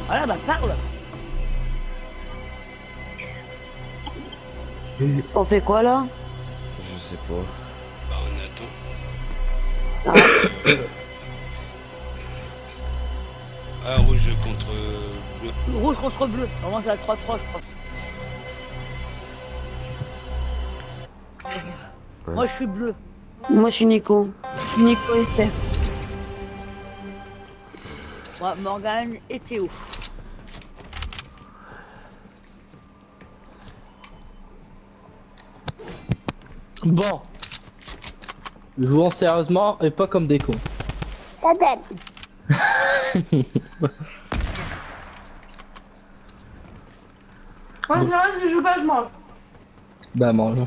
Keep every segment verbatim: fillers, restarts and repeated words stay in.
Voilà, bah parle. On fait quoi là? Je sais pas. Bah on attend. Ah. Ah rouge contre bleu. Rouge contre bleu. Normalement c'est à trois trois je pense. Ouais. Moi je suis bleu. Moi je suis Nico. Je suis Nico et Steph. Moi Morgane et Théo. Bon. Jouons sérieusement et pas comme des cons. Ta tête. Ouais, c'est vrai, si je joue pas, je mange. Bah mange.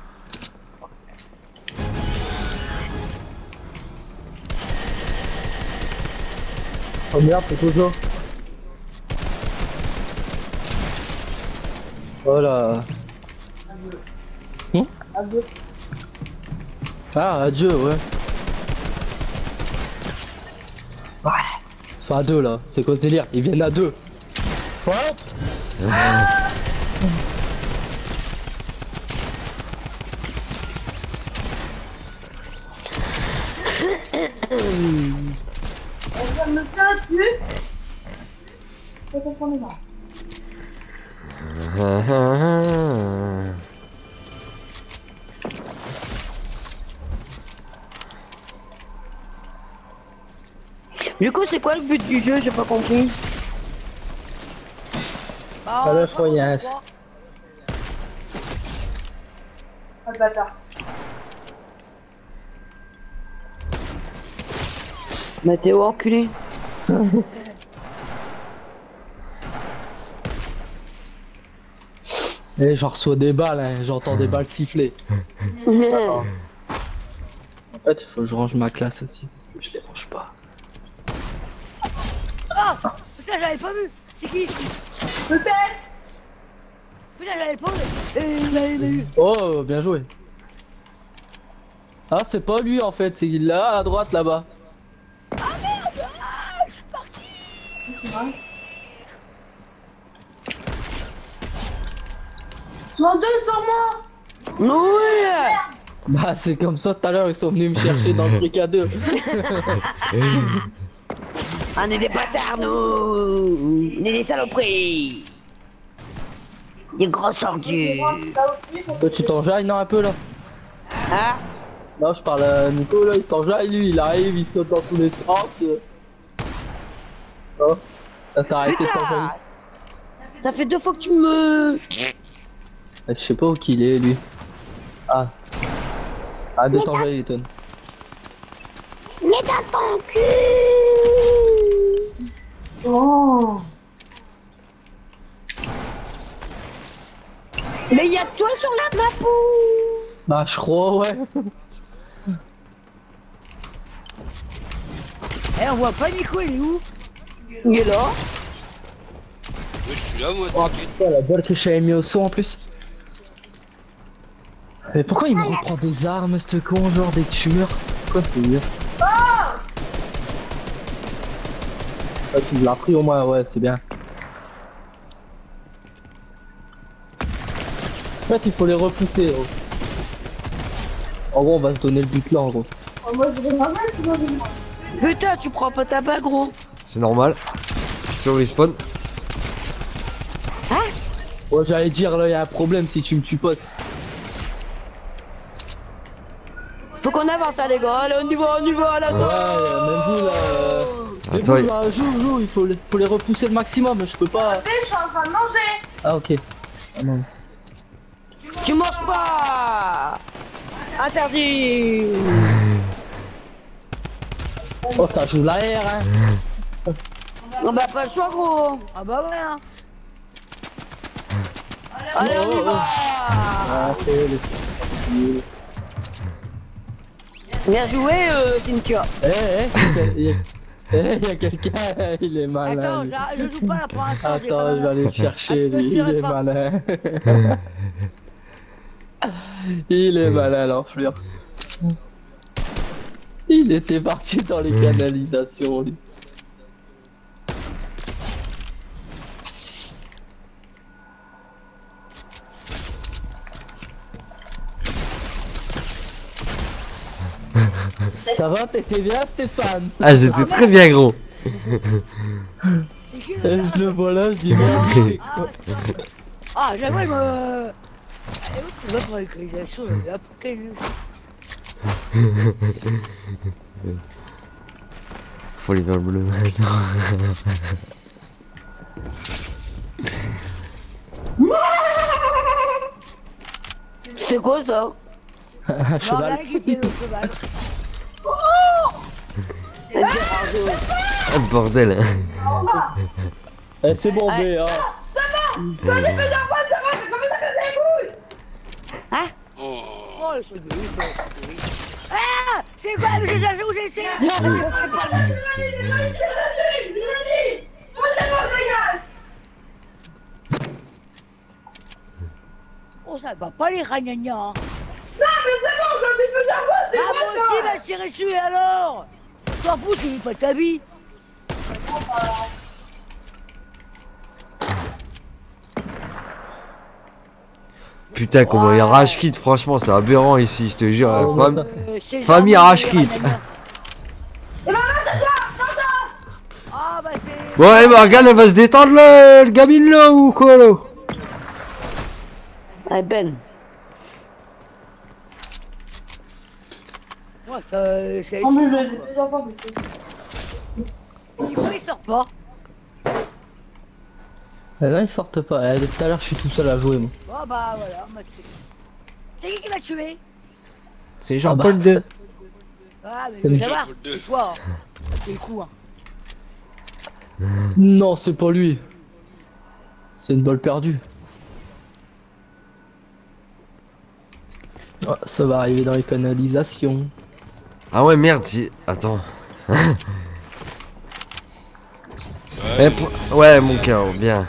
Oh merde, c'est toujours. Voilà. Hum Adieu. Ah, adieu, ouais. Ouais. Ils sont à deux là, c'est quoi ce délire? Ils viennent à deux. What? On vient de me faire un cul. Je vais comprendre ça. Du coup, c'est quoi le but du jeu? J'ai pas compris. Bah, Ah, là, on je crois qu'il y a un- trois. Ah, le bâtard. Bah t'es enculé. Eh, j'en reçois des balles, hein. J'entends des balles siffler. En fait, il faut que je range ma classe aussi, parce que je les range pas. Ah putain j'avais pas vu. C'est qui? Peut-être. Putain j'avais pas vu. Et il m'avait vu. Oh, bien joué. Ah, c'est pas lui en fait, c'est là à droite là-bas. Ah merde. Ah je suis parti. C'est vrai. Tu en donnes sans moi. Oui. Bah, c'est comme ça tout à l'heure, ils sont venus me chercher dans le truc à deux. On est des bâtards, nous. On est des saloperies. Des grosses ordures. Toi, tu t'enjailles, non, un peu là? Ah. Non, je parle à Nico là, il s'enjaille, lui, il arrive, il saute dans tous les sens. euh. Oh, ça t'a arrêté de s'enjailler. Putain. Ça fait deux fois que tu me... Je sais pas où qu'il est, lui. Ah. Ah, de t'enjailler, Ethan. Il est dans ton cul. Oh. Mais y'a toi sur la map. Bah, je crois, ouais. Eh on voit pas Nico il est où? Il est là. Ouais, je suis là moi, Oh t'inquiète. putain, la balle que j'avais mis au son en plus. Mais pourquoi il me reprend des armes, ce con, genre des tueurs? Quoi, c'est mieux? Ah, tu me l'as pris au moins, ouais, c'est bien. En fait, il faut les repousser, gros. En gros, on va se donner le but là, en gros. Oh, moi, je vais manger, tu vas venir. Putain, tu prends pas ta balle, gros. C'est normal. Si on respawn. Ouais, j'allais dire, là, y a un problème si tu me tues pas. Faut qu'on avance, hein, les gars. Allez, on y va, on y va, là. Ouais, euh, même vous, là. euh, Mais Attends, vous, il- là, joue, joue, il faut les, faut les repousser le maximum, je peux pas. Mais je suis en train de manger. Ah, ok. Ah, non. Tu manges pas. Interdit. Oh, ça joue l'air, hein. On va pas le choix, gros. Ah bah ouais hein. Allez, on y Oh, oh. va. Ah, c'est les... Bien joué, euh, Cynthia. Eh, eh, il y a- eh, il y a quelqu'un, il est malin. Attends lui. je, je joue pas là pour l'instant. j'ai pas Attends, je vais mal. aller le chercher, Attends, lui, je il dirai est pas. malin. Il est malin, l'enflure. Il était parti dans les canalisations, lui. Ça va, t'étais bien Stéphane? Ah, j'étais très bien gros. C'est qui Euh, le Je le vois là, je dis merde. c'est Ah, quoi c'est ça. Ah, j'avoue, il me... Et où tu vas pour l'écrivation, là, pour quel... Faut aller vers le bleu maintenant. C'est quoi ça? Un Non, cheval. là, qui fait le cheval. Oh bordel. Eh, c'est bon, B, hein. Hein? Oh. Oh, le truc de ouf, ouais. Ah, c'est quoi, mais j'ai où j'ai essayé. Oh, ça va pas les ragnagnas, hein. Ah, moi aussi, bah, tirer dessus, et alors? T'en fous, tu vis pas ta vie. Putain, comment il y a rage kit, franchement, c'est aberrant ici, je te jure. Ah, la ouais, femme... ça- Euh, c'est Famille genre, arrache les kit. ragnagnas. Ah, bah, c'est... Bon, eh, Morgane, elle va se détendre là, le gamine là, ou quoi là? Ah, Ben. Moi, ça, c'est... Oh, mais j'ai des enfants, mais Pourquoi il sort pas? Eh non, ils sortent pas. Eh, depuis tout à l'heure, je suis tout seul à jouer, moi. Oh, bah, voilà, on m'a tué. C'est qui qui m'a tué? C'est Jean-Paul deux. Ah, mais C'est je veux le savoir, Jean-Paul deux. c'est toi, hein. C'est le coup, hein. Non, c'est pas lui. C'est une balle perdue. Oh, ça va arriver dans les canalisations. Ah ouais, merde, si... Attends. Ouais, Eh, pour- Ouais, mon cœur, bien.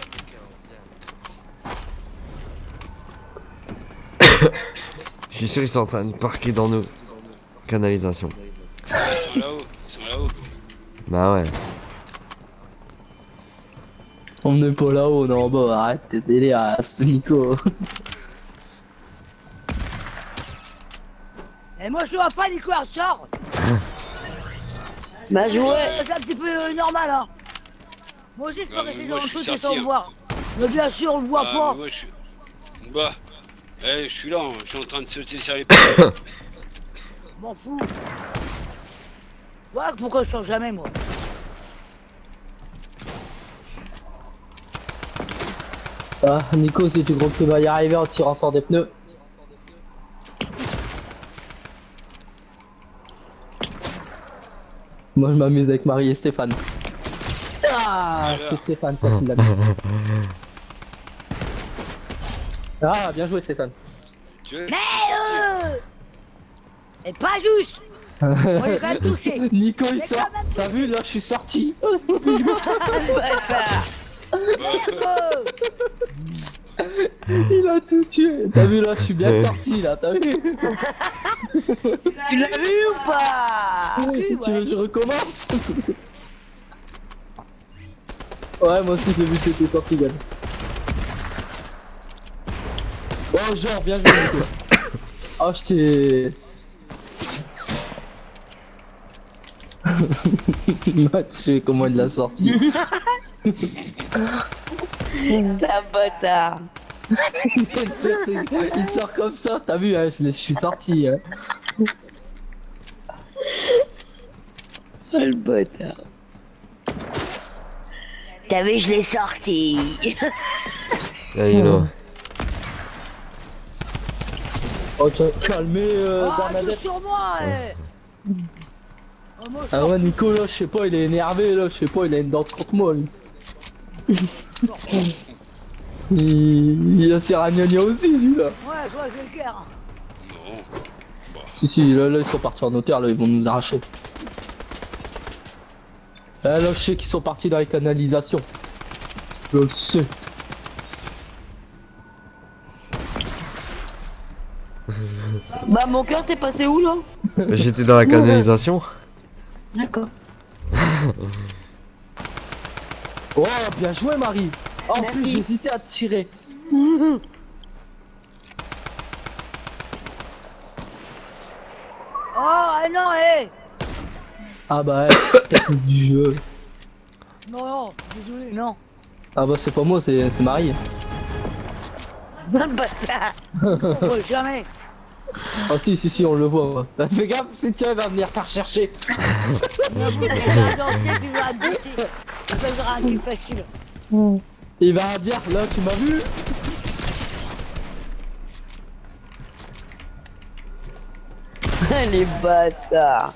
Je suis sûr qu'ils sont en train de parquer dans nos canalisations. ils sont là-haut. Ils sont là-haut. Bah ouais. On n'est pas là-haut, non, bon, arrête tes délires, ce Nico. Et moi, je te vois pas, Nicolas, sors. Bah jouer. C'est un petit peu euh, normal, hein. Moi aussi, je peux Ah, rester mais dans moi, le je suis truc et sorti, sans hein. le voir. Mais bien sûr, on le voit Ah, pas. mais moi, je suis... Bah. Eh, je suis là, hein. Je suis en train de sauter sur les portes. M'en fous. Ouais, pourquoi je sors jamais, moi? Ah, Nico, si tu crois que tu vas y arriver en tirant sur des pneus. Moi, je m'amuse avec Marie et Stéphane. Ah, c'est Stéphane, ça qui l'a mis. Ah, bien joué, Stéphane. Tu veux? Mais je suis sorti. euh... Et pas juste. On est quand même touché. Nico, il Mais sort. quand même T'as vu, là, je suis sorti. Il a tout tué. T'as vu, là, je suis bien sorti, là, t'as vu. Tu l'as vu ou pas? Oui, Tu veux ouais. que je recommence? Ouais, moi aussi j'ai vu que t'étais sorti, Gad. Oh, genre, bien joué, Nico. Oh, je t'ai... Il m'a tué, comment il l'a sorti. Ta bâtard. Il sort comme ça, t'as vu, hein, je, l'ai- je suis sorti. Hein. Oh le bâtard. T'as vu, je l'ai sorti. Yeah, you know. Oh, tu as calmé, euh, Oh, Bernadette. tout sur moi, eh. Oh, moi, je Ah sors. ouais, Nico, là, je sais pas, il est énervé, là, je sais pas, il a une dent contre moi, lui. il... il a ses ragnagnas aussi, lui, là. Ouais, je vois, j'ai le cœur. Non. Si, si, là, là, ils sont partis en hauteur, là, ils vont nous arracher. Là, là, je sais qu'ils sont partis dans les canalisations. Je le sais. Bah mon cœur, t'es passé où là? J'étais dans la canalisation. D'accord. Oh, bien joué, Marie. Oh, en Merci. plus, j'hésitais à te tirer. Oh, ah non, hé. Ah bah, technique du jeu. Non, non, désolé, non. Ah bah, c'est pas moi, c'est c'est Marie. Non, bâtard. Oh, jamais. Ah si, si, si, on le voit. Ouais. Bah, fais gaffe, c'est tiens, il va venir te rechercher. Non, vous êtes un lancier, puis vous allez buter. Ça sera un kill facile. Il va dire, là, tu m'as vu? Les bâtards.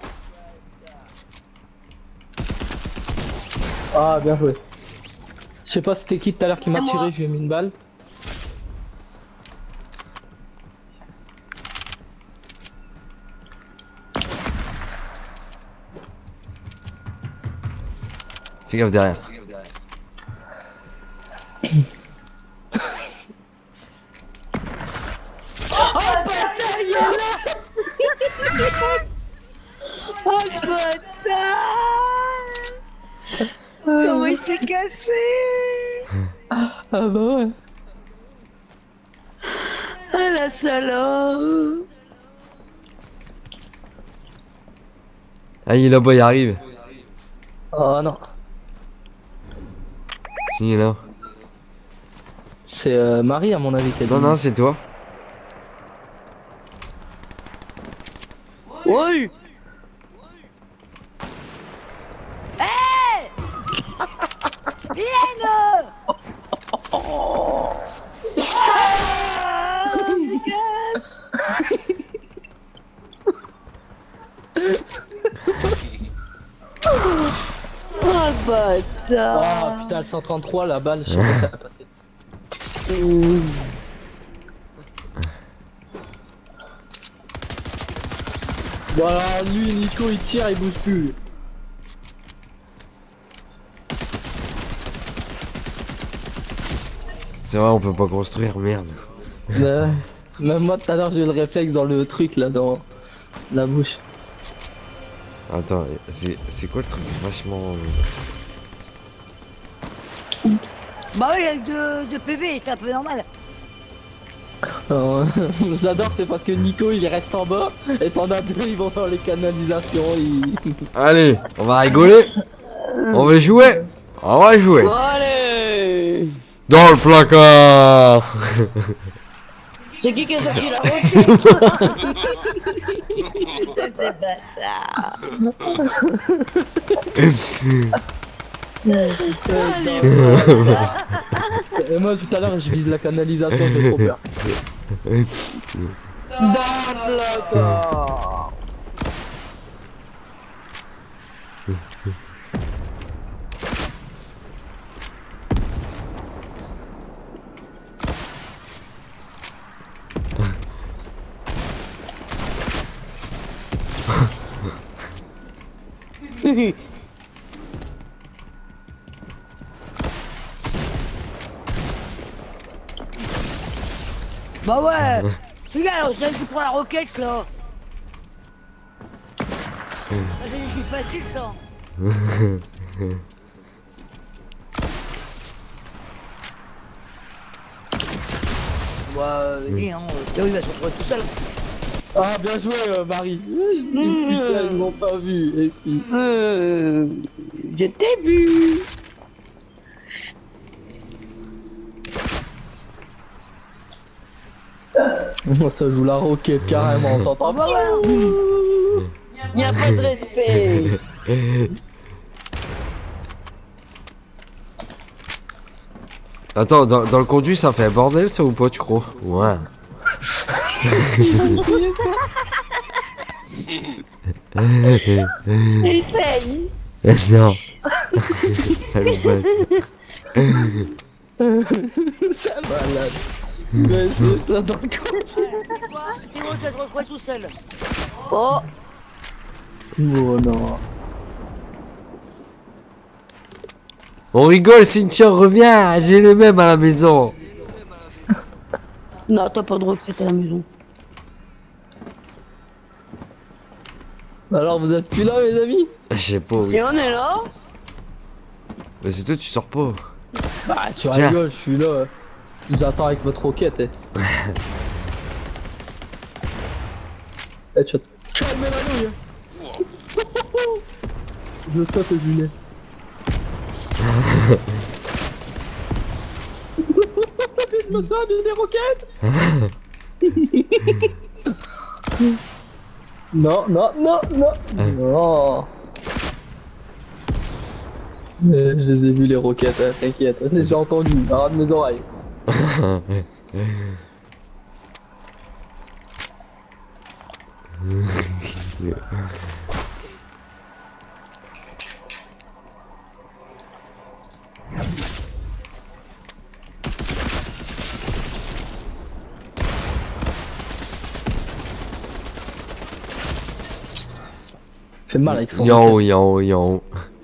Ah, bien joué. Je sais pas si c'était qui tout à l'heure qui m'a C'est tiré, moi. je lui ai mis une balle. Fais gaffe derrière. Oh le bâtard. Comment il s'est caché? Ah bah ouais. Ah la salope. Ah, il est là-bas, il arrive. Oh non. Si, il est là. C'est euh, Marie à mon avis qui a dit. Non, non, c'est toi. Oui. Hé. Vienne. Oh le bâtard. Ah putain, le cent trente-trois, la balle, je sais pas si ça a passé. Voilà, lui, Nico, il tire, il bouge plus. C'est vrai, on peut pas construire, merde. Euh, même moi, tout à l'heure, j'ai eu le réflexe dans le truc, là, dans la bouche. Attends, c'est c'est quoi le truc vachement... Bah oui, avec deux, deux P V, c'est un peu normal. Euh, J'adore, c'est parce que Nico, il reste en bas, et t'en as deux, ils vont dans les canalisations, ils... Allez, on va rigoler. On va jouer. On va jouer. Allez. Dans le placard. C'est qui qui a sorti la route? C'est des bâtards. Et moi, tout à l'heure, je vise la canalisation, j'ai trop peur. Dans le placard. Bah ouais. Regarde, c'est qui prend la roquette là. Ça, c'est du facile ça. Bah vas-y, hein, Théo il va se retrouver tout seul. Ah, bien joué, euh, Marie. Putain, ils m'ont pas vu. Et puis... Euh, je t'ai vu. Ça joue la roquette carrément, Oh t'entends bah ouais. Y a pas de respect. Attends, dans, dans le conduit, ça fait un bordel ça ou pas, tu crois? Ouais. Essaye. Non. C'est malade. Mais c'est ça dans le conduit. Théo, tu vas te retrouver tout seul. Oh. Oh non. On rigole, Cynthia, reviens, j'ai les mêmes à la maison. Non, t'as pas de roquette à la maison. Alors vous êtes plus là, mes amis? Je sais pas, oui. Et on est là. Mais c'est toi, tu sors pas. Bah tu Tiens. rigoles, je suis là. Je vous attends avec votre roquette. Eh. Headshot. Calmez la nouille. Wow. Je saute du nez. Je me sois mis des roquettes. Non, non, non, non, non. Euh, Je les ai vus les roquettes, hein, t'inquiète, je les ai entendus, arrête mes oreilles. Fait mal avec son Yo roquette. yo yo.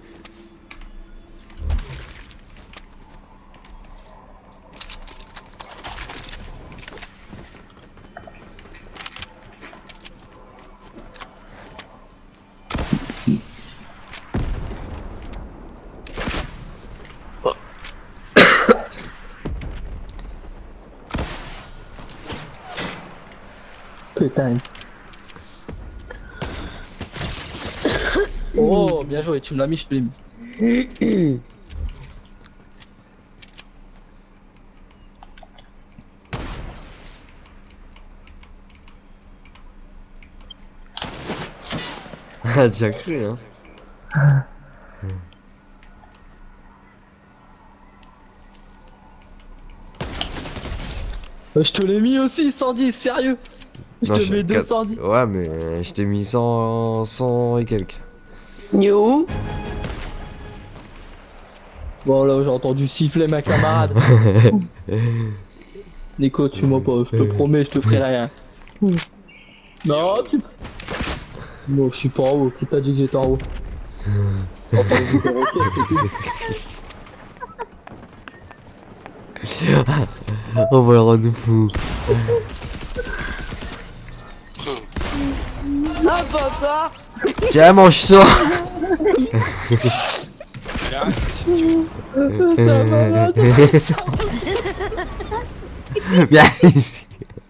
Putain. Oh, bien joué, tu me l'as mis, je te l'ai mis. Ah, tu as cru, hein. Euh, Je te l'ai mis aussi, cent dix, sérieux. Je Non, te je- mets deux quatre- cent dix. Ouais, mais euh, je t'ai mis cent, cent et quelques. Yo. Bon là, j'ai entendu siffler ma camarade. Nico, tu m'as pas, je te promets, je te ferai rien. Non, tu... Non, je suis pas en haut, qui t'a dit que j'étais en haut? Enfin, vous êtes roquettes, c'est tout. On va le rendre fou. Ah, papa. Tiens, mange ça. Là, si tu veux. C'est un malade. Viens ici.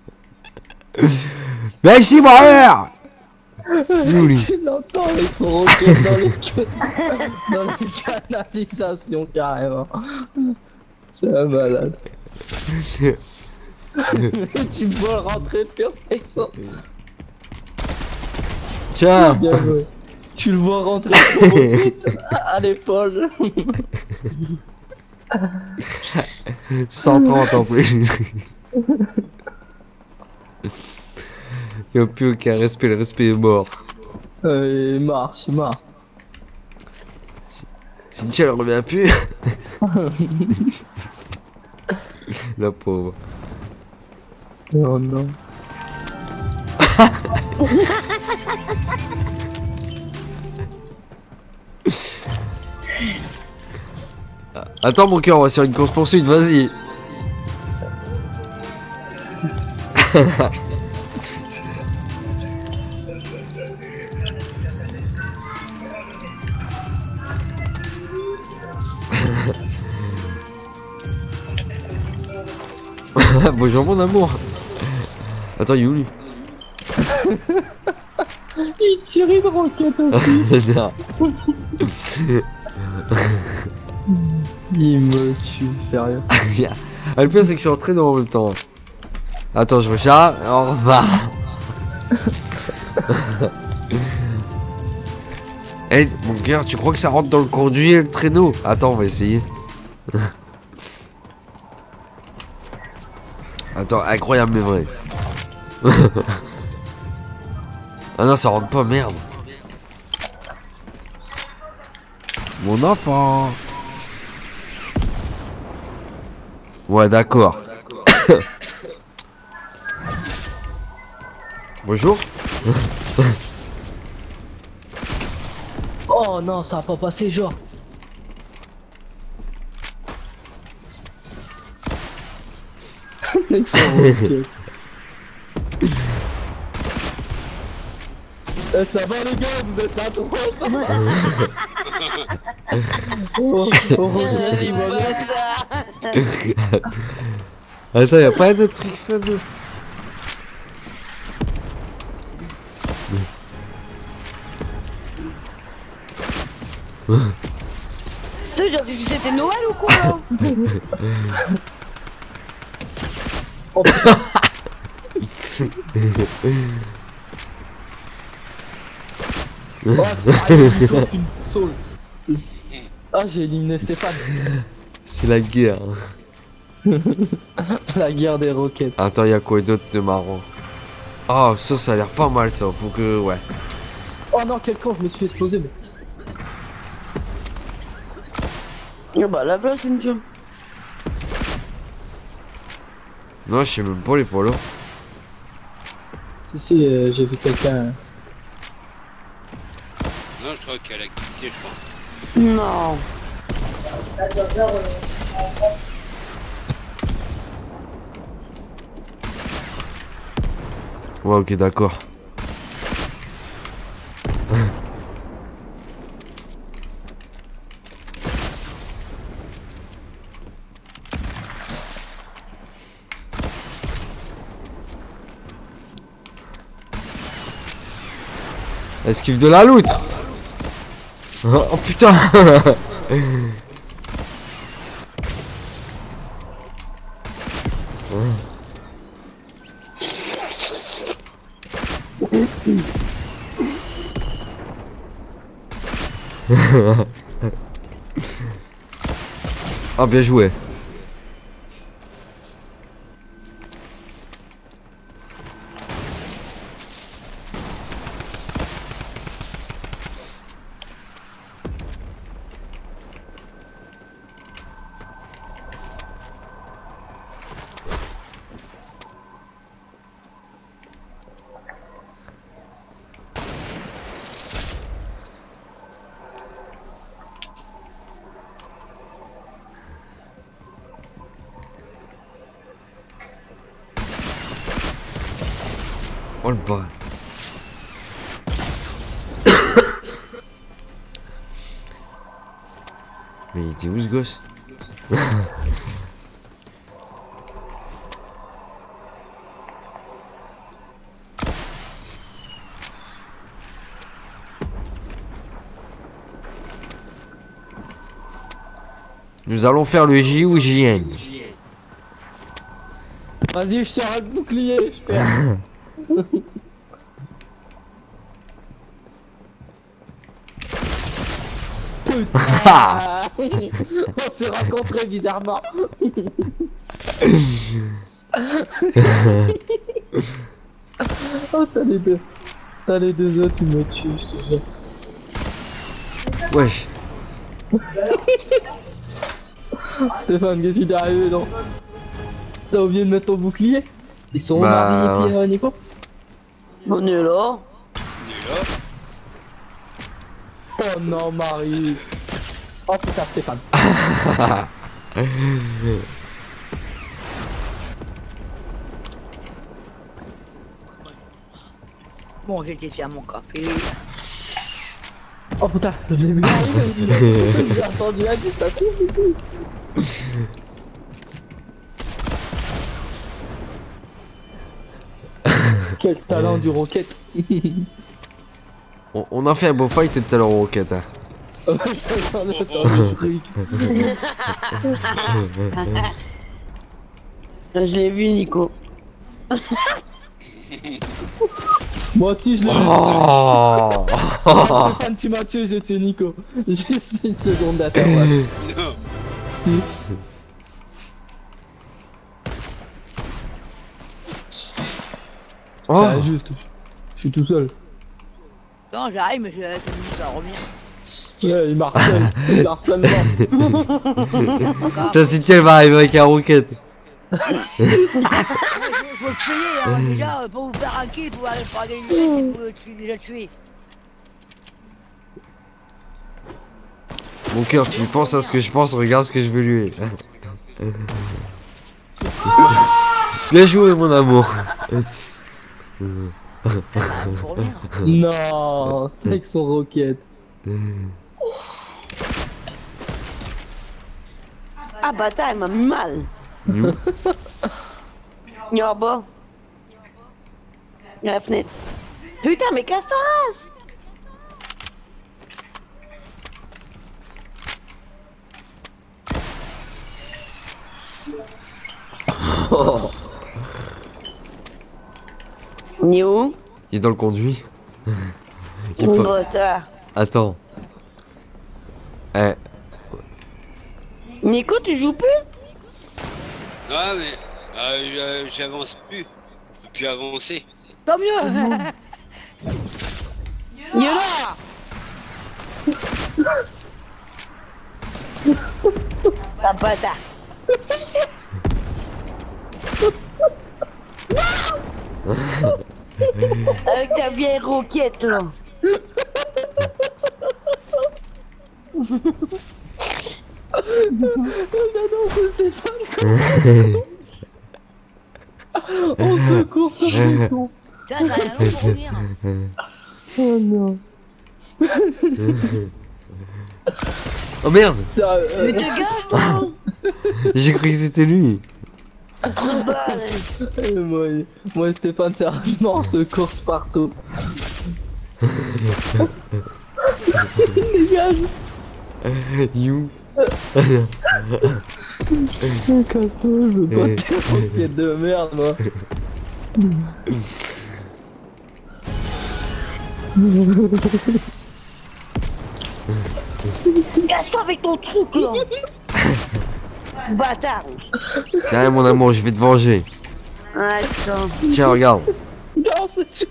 Viens ici, mon frère. Jouli. Tu l'entends avec son roquette dans les, ca- dans les canalisations carrément. C'est un malade. Tu vois rentrer perfection. Tiens. Bien joué. Tu le vois rentrer sur roquette à l'épaule. cent trente en plus. Y'a plus aucun respect, le respect est mort. Euh, il marche, il marche. Cynthia elle revient plus. La pauvre. Oh non. Attends mon cœur, on va sur une course poursuite, vas-y. Bonjour mon amour. Attends, il est où lui? Il tire une roquette aussi. Non. Il me tue, sérieux. Ah, le pire c'est que je suis entré dans en même temps. Attends, je recharge, au revoir. Eh, mon cœur, tu crois que ça rentre dans le conduit et le traîneau? Attends, on va essayer. Attends, incroyable mais vrai. Ah non, ça rentre pas, merde. Mon enfant. Ouais, d'accord. Bonjour. Oh non, ça a pas passé, genre. Mec, c'est un roquette. Eh, ça va les gars, vous êtes là trop. Oh, oh, Euh, il va bien. Attends, y'a pas de truc fun. Putain, j'ai cru que c'était Noël ou quoi là? Oh putain. Oh, tu me sauves. Ah, j'ai éliminé Stéphane. C'est la guerre. La guerre des roquettes. Attends, y'a quoi d'autre de marrant? Oh, ça, ça a l'air pas mal ça. Faut que. Ouais. Oh non, quel con, je me suis explosé. Mais... Ah bah la place, une chose. Non, je sais même pas les polos. Si, si, euh, j'ai vu quelqu'un. Non, je crois qu'elle a quitté, je crois. Non. Ouais, ok, d'accord. Esquive de la loutre. Oh putain. Ah, bien joué. Oh le bas. Mais il était où ce gosse? Nous allons faire le J ou J N. Vas-y, je sors un bouclier, je perds. Putain. On s'est rencontrés bizarrement. Oh, t'as les deux. T'as les deux autres, tu me tues, je te jure. Wesh. Stéphane, qu'est-ce qui t'est arrivé, non? T'as oublié de mettre ton bouclier? Ils sont Bah, Marie et puis ouais. euh, Nico? On est là. On est là. Oh non, Marie. Oh putain, Stéphane. Bon, j'ai été faire mon café. Oh putain, je l'ai vu arriver. J'ai entendu la vie, ça fait. Quel talent du roquette. On, on a fait un beau fight tout à l'heure au roquette. Hein. J'en ai entendu le truc. Je l'ai vu, Nico. Moi aussi, je l'ai vu. Oh. Stéphane, tu m'as tué, j'ai tué Nico. Juste une seconde d'attente. Ouais. Non. Si. Oh. C'est injuste. Je suis tout seul. Non, j'arrive, mais je laisse une minute à revenir. Ouais, il m'harcèle. Il m'harcèle mort. Putain, si tiens, elle va arriver avec un roquette. Il faut le tuer, hein, déjà, pour vous faire un kit, pour aller faire des lunettes, il faut le tuer, déjà tuer. Mon cœur, tu penses à ce que je pense, regarde ce que je veux lui. Bien joué, mon amour. Non, c'est avec son roquette. Ah bâtard, il m'a mis mal. Nous. Il est en bas. Il y a la fenêtre. Putain, mais casse ta race. Oh. Il est où? Il est dans le conduit. Il est Bon, pas... ça. Attends. Eh. Nico, tu joues plus? Ah mais euh, j'avance plus. Je peux plus avancer. Tant mieux. Yola. T'as pas ça. Avec ta vieille roquette là. Au secours, au secours. Tiens, ça a rien pour revenir. Oh non. Oh merde. Ça, euh, Mais te gâches toi. J'ai cru que c'était lui. Trop de balles. euh, moi, moi, Stéphane, sérieusement, on se course partout. Dégage. You. Casse-toi, je veux pas tes roquettes de merde, moi. Casse-toi avec ton truc là. Bâtard. C'est rien mon amour, je vais te venger. Ah ça. Tiens, regarde. Non, c'est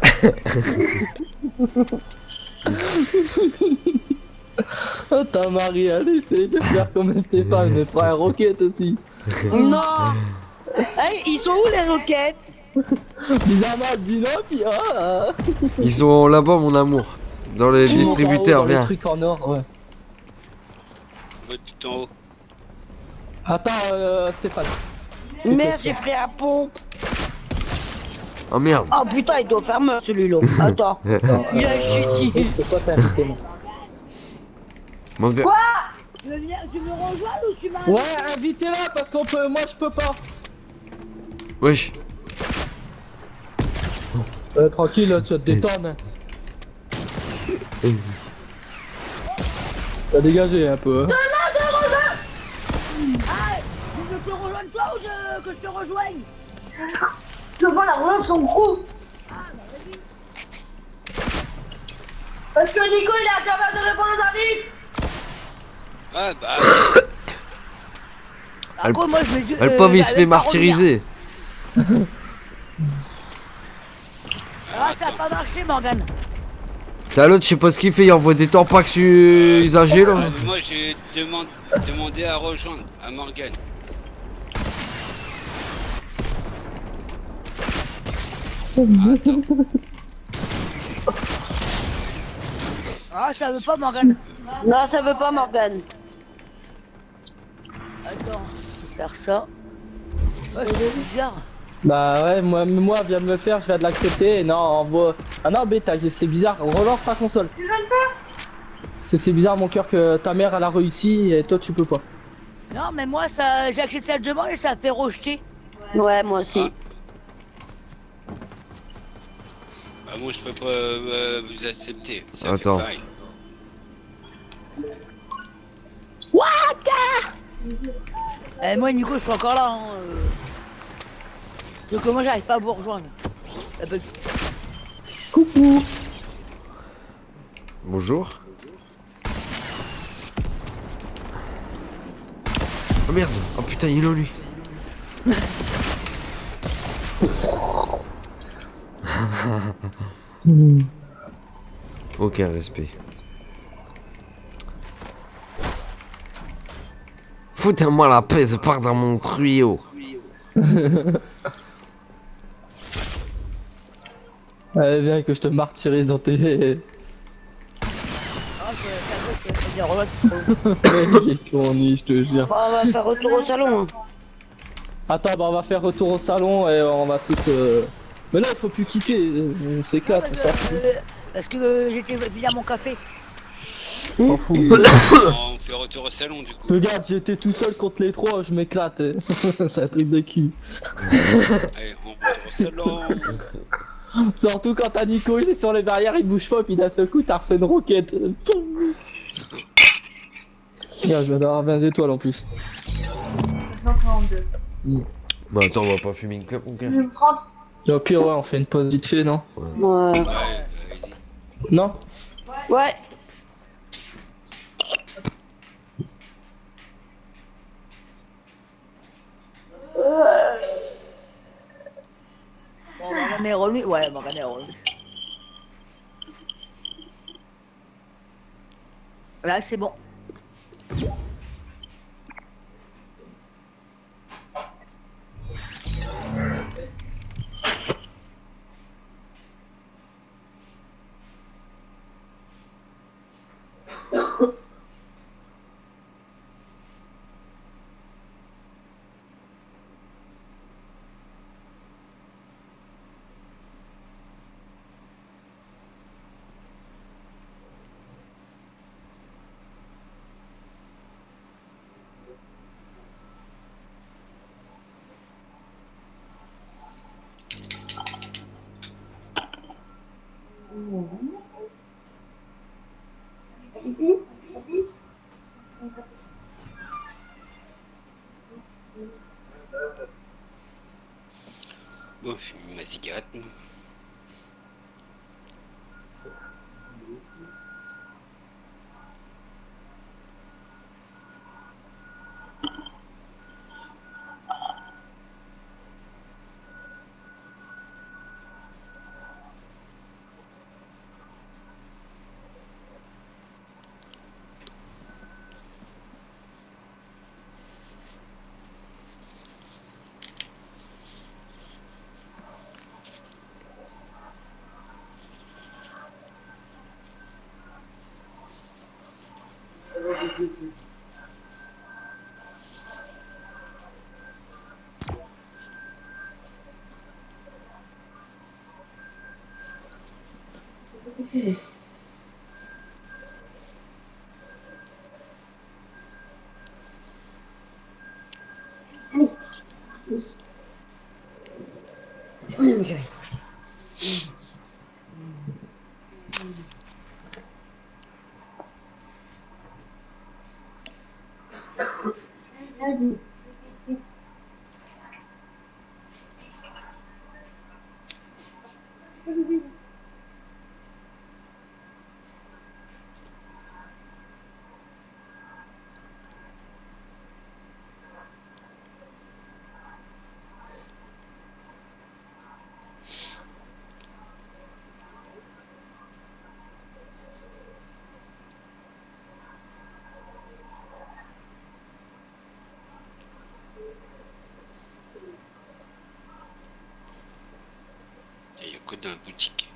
Oh, ta Marie, elle essaye de faire comme Stéphane, mais prends un roquette aussi. Non. Hey, ils sont où les roquettes? Bizarrement, elle dit non, puis ah. Ils sont là-bas mon amour. Dans les Ils sont distributeurs, en haut, dans les viens. trucs en or, ouais. Ouais, tout en haut. Attends, euh, Stéphane. Merde, j'ai pris un pont. Oh merde. Oh putain, il doit faire meurtre celui-là. Attends. Il a chuté. Je peux pas t'inviter, moi. Mon gars. Quoi? Tu veux venir, tu me rejoins ou tu m'as... Ouais, invitez-la parce qu'on peut. Moi, je peux pas. Wesh. Euh, tranquille, là, tu vas te détendre. Hein. T'as dégagé un peu. Hein. Ah, tu veux que je te rejoigne toi ou je- que je te rejoigne? Je vois la relance son gros. Parce que Nico il est incapable de répondre aux invites. Ah bah. Par contre, moi je me dis. Le euh, pauvre il se j'avais fait pas martyriser. revenir. Ah, ça a pas marché, Morgane. T'as l'autre, je sais pas ce qu'il fait, il envoie des tampax usagés Ah, là. mais moi j'ai demandé, demandé à rejoindre à Morgane. Attends. Ah, ça veut pas, Morgane. Non, ça veut pas, Morgane. Attends, je vais faire ça. Ouais, c'est bizarre. Bah ouais, moi, moi, viens de me le faire, je viens de l'accepter. Non, envoie. Ah non, bêta, c'est bizarre. Relance ta console. Tu viens de faire? Parce que c'est bizarre, mon cœur, que ta mère elle a réussi et toi tu peux pas. Non, mais moi, ça, j'ai accepté la demande et ça a fait rejeter. Ouais, moi aussi. Ah. Bah moi je peux pas euh, vous accepter. Ça Attends. fait pareil. Eh, moi, Nico, je suis encore là. Hein, euh. Donc, moi, j'arrive pas à vous rejoindre. Ça bug. Coucou. Bonjour. Oh merde. Oh putain, il est là lui. Aucun respect. Foutez-moi la paix, je pars dans mon tuyau. Allez, viens que je te martyrise dans tes. Ah, c'est ça, c'est des reloads, trop. Il est con, je te jure. Bon, on va faire retour au salon. Hein. Attends, bah on va faire retour au salon et on va tous. Euh... Mais là, il faut plus quitter, on s'éclate, Parce ça. que, euh, parce que euh, j'étais finir mon café. M'en fous. On fait retour au salon du coup. Regarde, j'étais tout seul contre les trois, je m'éclate. C'est un truc de cul. Allez, on retour au salon. Surtout quand t'as Nico, il est sur les barrières, il bouge pas, puis d'un seul coup, t'as reçu une roquette. Regarde, je viens d'avoir vingt étoiles en plus. cent quarante-deux. Bah attends, on va pas fumer une clope, mon gars. Je vais me prendre. Et au pire, ouais, on fait une pause vite fait, non? Ouais. Ouais, allez. Non? Ouais. Bon, Morgane est remis. Ouais, Morgane est remis. Là, c'est bon. Bon, je fume ma cigarette. moi. Oui, mon chéri. Vas-y. Il y a que dans la boutique.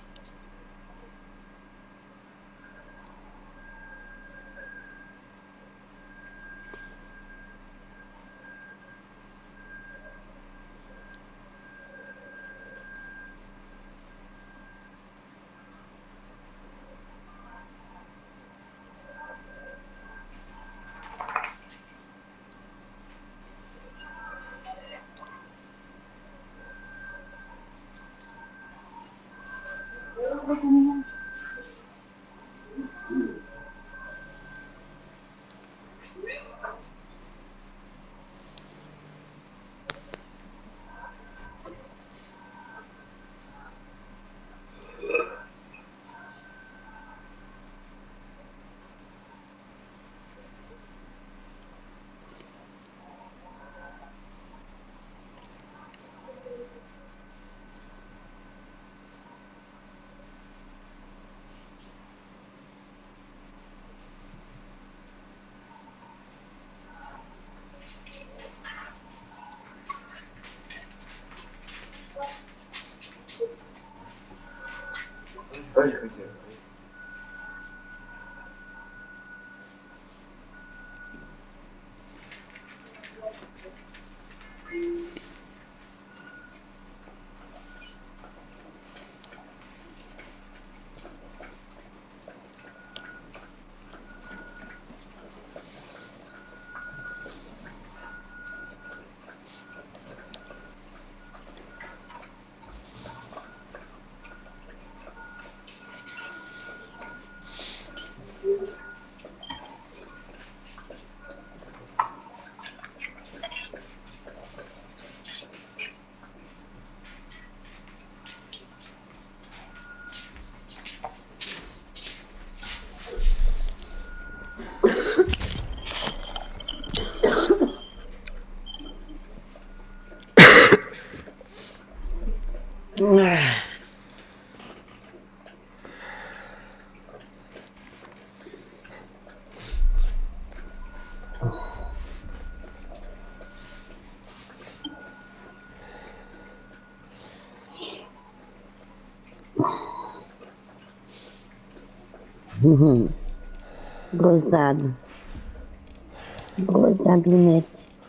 Grosse dame. Grosse dame lunette.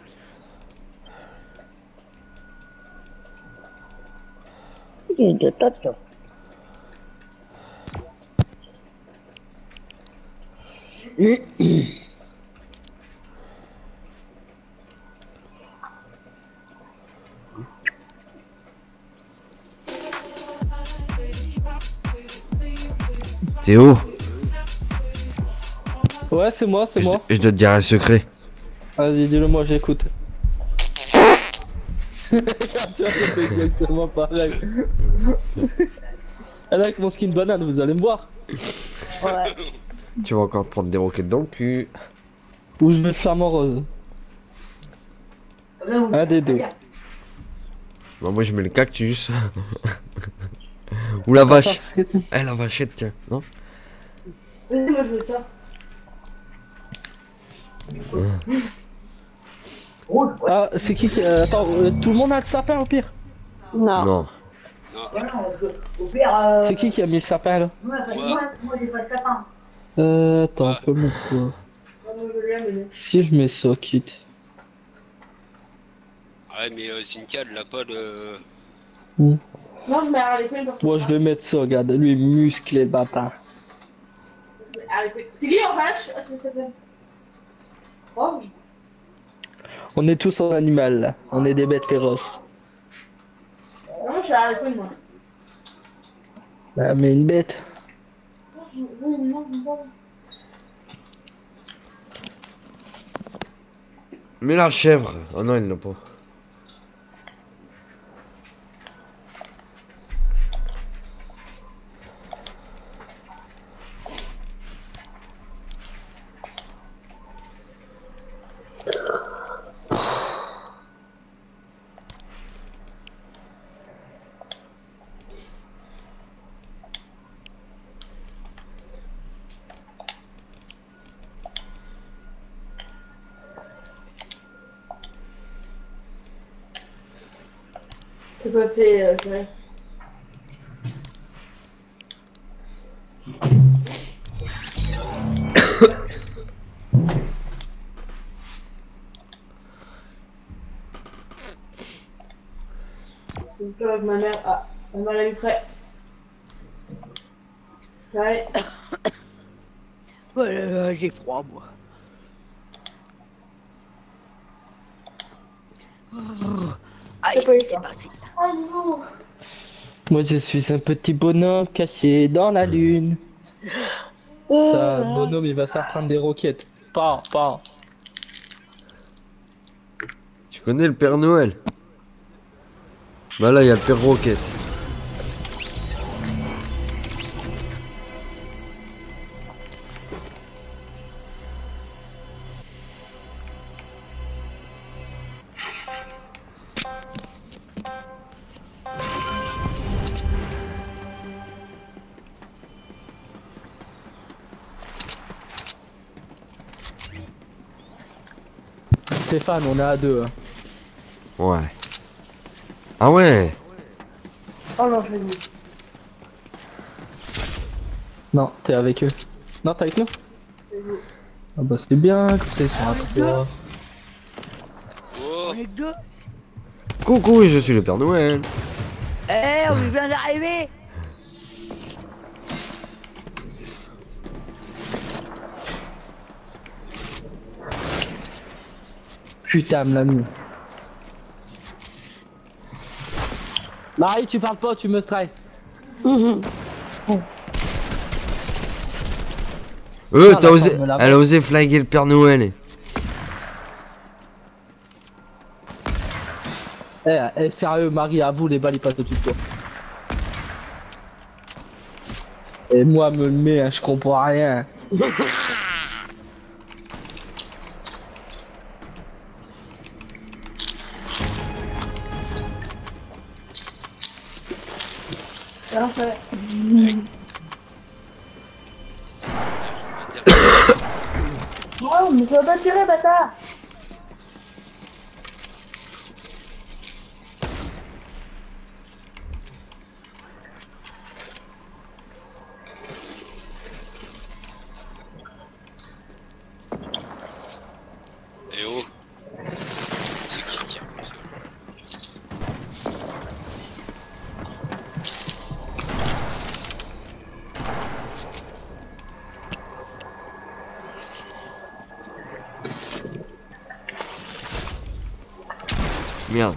Il de toto. Théo, Ouais, c'est moi, c'est je, moi. je dois te dire un secret. Vas-y, dis-le moi, j'écoute. Tu vois, c'est exactement pareil. Elle a avec mon skin banane, vous allez me voir. Ouais. Tu vas encore te prendre des roquettes dans le cul. Ou je mets le flamant rose. Un des deux. Bah, moi je mets le cactus. Ou la vache. Parce que tu- Eh la vachette tiens, non? Vas-y, moi je veux ça. Ah, c'est qui qui... euh, attends, euh, tout le monde a le sapin au pire. Non. Non. Ouais, non, on peut- au pire, euh... C'est qui qui a mis le sapin là? Moi, enfin, moi, moi j'ai pas le sapin. Euh, attends, on peut mettre quoi? Moi, je l'ai, mais... Si je mets ça, quitte. Ouais, mais euh, Simca, elle l'a pas de. Non, je mets Harley Quinn pour ça. Moi je vais mettre ça, regarde, lui musclé bâtard. Harley Quinn. C'est qui en vache? Ah, c'est ça fait. Oh, je... On est tous en animal là, on est des bêtes féroces. Non, je suis Harley Quinn, moi. Bah mais une bête. Oui, non, non. Mais la chèvre. Oh non, il l'a pas. C'est pas fait, euh, c'est vrai. Donc là, ma mère, ah, elle m'a mis prêt. Ouais. Ouais, euh, j'ai froid, moi. Allez, pas eu c'est ça. parti. Oh non. Moi je suis un petit bonhomme caché dans la lune. Ça, bonhomme il va se faire prendre des roquettes. Pas, pas. Tu connais le Père Noël? Bah là, il y a le Père Roquette. Stéphane, on est à deux. Hein. Ouais. Ah ouais. Oh non, je l'ai dit. Non, t'es avec eux. Non, t'es avec nous? Ah bah c'est bien, comme ça ils sont à trois. Oh, On est que deux. Coucou, je suis le Père Noël. Eh, on vient d'arriver. Putain, me l'a mis. Marie, tu parles pas, tu me stresses. Euh, Ah, t'as la osé. forme de la Elle a osé flaguer le Père Noël. Eh, eh, sérieux, Marie, à vous, les balles, ils passent au-dessus de toi. Et moi, me le mets, hein, je comprends rien. Non, ça va. Oh, mais ça va pas tirer, bâtard. Eh oh. C'est qui tire comme ça? Merde.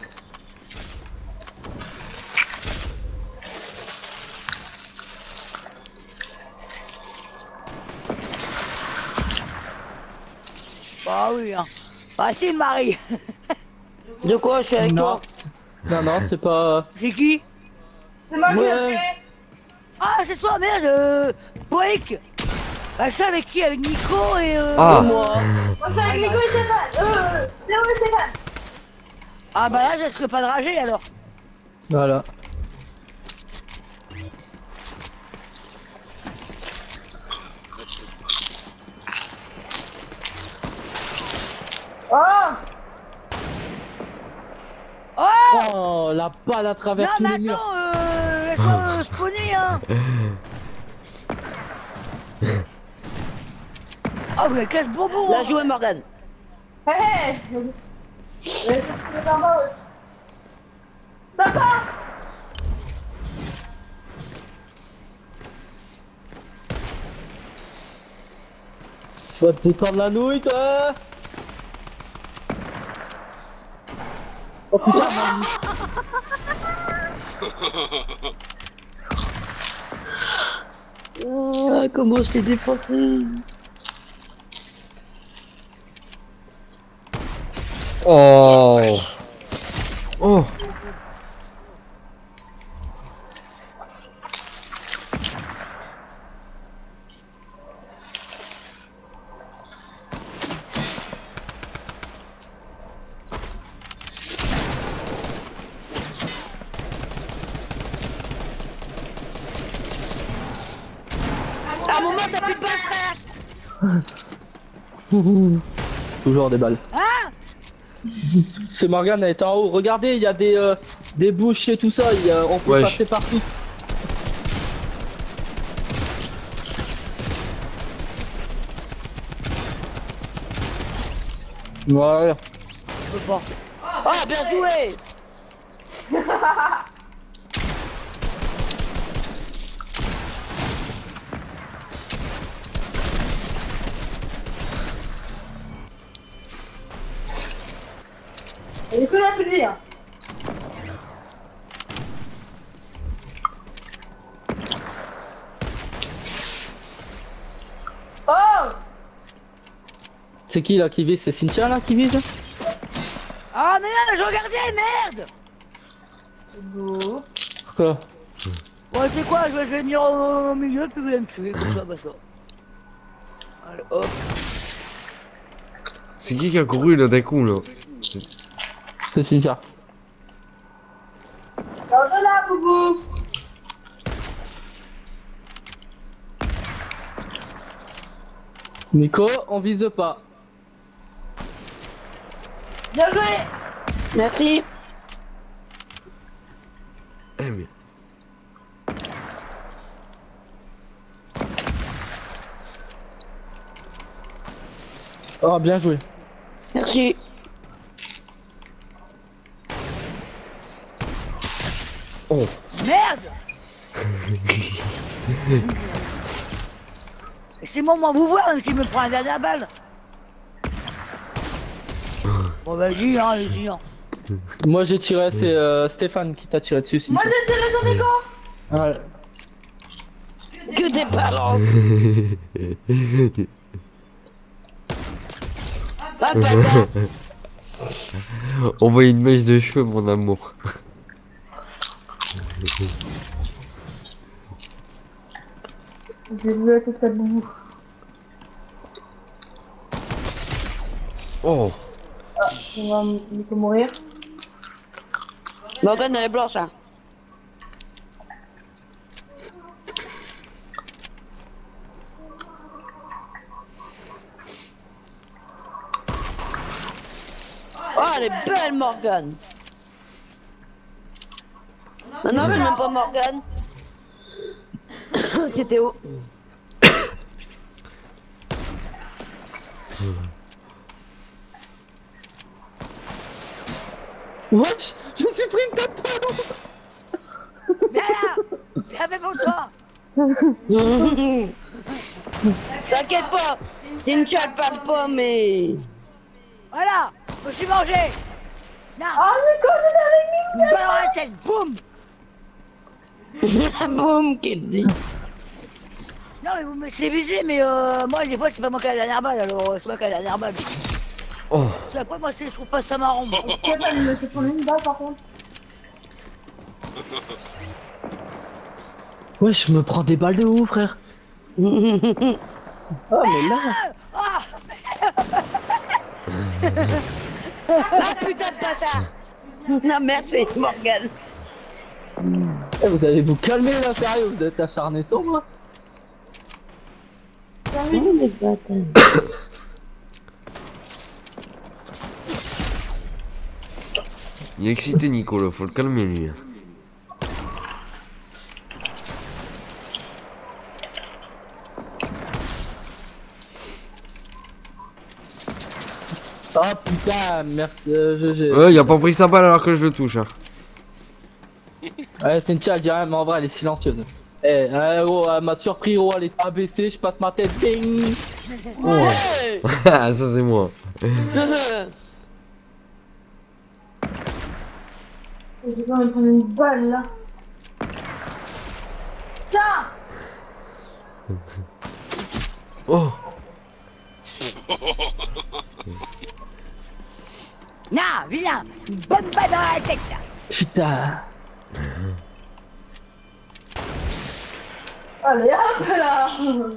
Bah oui, hein. Bah si, Marie. De quoi je suis avec Non. toi? Non, non, c'est pas. C'est qui? C'est moi qui l'ai Ouais. tué. Ah, c'est toi, merde. Euh... Poik. Bah je suis avec qui? Avec Nico et euh... Ah. et moi. Moi, je suis avec Nico et Stéphane. Euh, Léo et Stéphane. Ah bah là, je risque pas de rager alors. Voilà. Oh. Oh Oh, la balle à travers non tous mais les murs. attends, euh... laisse-moi me spawner hein. Oh mais casse bonbon Bien hein. joué, Morgan. Hé hé. C'est normal. Ça part. Tu vas te détendre la nouille, toi. Oh putain, man. Ah, comment je t'ai défoncé. Oh. Oh. À un moment, t'as plus de balles, frère. Toujours des balles. Hein? C'est Morgan, elle est en haut. Regardez, il y a des, euh, des bouches et tout ça. Il y a- on peut Wesh. passer partout. Ouais. Je peux pas. Ah, bien joué. Nico n'a plus de vie. Hein. Oh. C'est qui là qui vise? C'est Cynthia là qui vise? Ah mais non, je regardais, merde. C'est beau. Quoi? Bon c'est quoi, je vais je vais venir au, au milieu puis vous allez me tuer comme ça, bah ça. Allez hop. C'est qui qui a couru là d'un coup là? C'est Cynthia. Garde là, boubou. Nico, on vise pas. Bien joué. Merci. Eh mais. Oh, bien joué. Merci. Oh. Merde. Laissez-moi moi vous voir même s'il me prend la dernière balle. Bon vas-y hein, allez-y hein. Moi j'ai tiré, c'est euh, Stéphane qui t'a tiré dessus. Moi Cynthia. j'ai tiré sur Nico. Ouais. Que des balances. Ah, bâtard. On voit une mèche de cheveux, mon amour. J'ai vu la tête à boubou. Oh. On va Nico mourir. Morgan, elle est blanche, hein. elle est belle, Morgane. Non, non, c'est même pas Morgane. C'est Théo. Wesh, je me suis pris une tête. Viens là. Viens avec pour toi. T'inquiète pas, Cynthia elle parle pas, mais... Voilà. Je me suis mangé. Non. Oh, mais quand j'étais avec Une balle dans la tête. Boum. Boum, qu'il dit. Non mais vous me laissez viser, mais euh, moi des fois c'est pas moi qui ai la dernière balle, alors euh, c'est moi qui ai la dernière balle. Oh. Puis après moi c'est, je trouve pas ça marrant. moi. Kevin, il me fait prendre une balle par contre. Ouais, je me prends des balles de ouf, frère. Oh, mais là. Ah. Ah putain de bâtard. Non, merci, Morgane. Eh, vous allez vous calmer là, sérieux, vous êtes acharné sur moi. Il est excité, Nico, là, faut le calmer, lui. Oh putain, merci. Euh, je, je... Ouais, il a pas pris sa balle alors que je le touche. Hein. Ouais, Cynthia, elle dit rien, mais en vrai, elle est silencieuse. Eh, euh, oh, elle m'a surpris, oh, elle est abaissée, je passe ma tête, ding. Ouais. Ça, c'est moi. J'ai pas envie de prendre une balle là. Tiens. Oh. Non, viens. Une bonne balle dans la tête là. Putain. Allez hop là.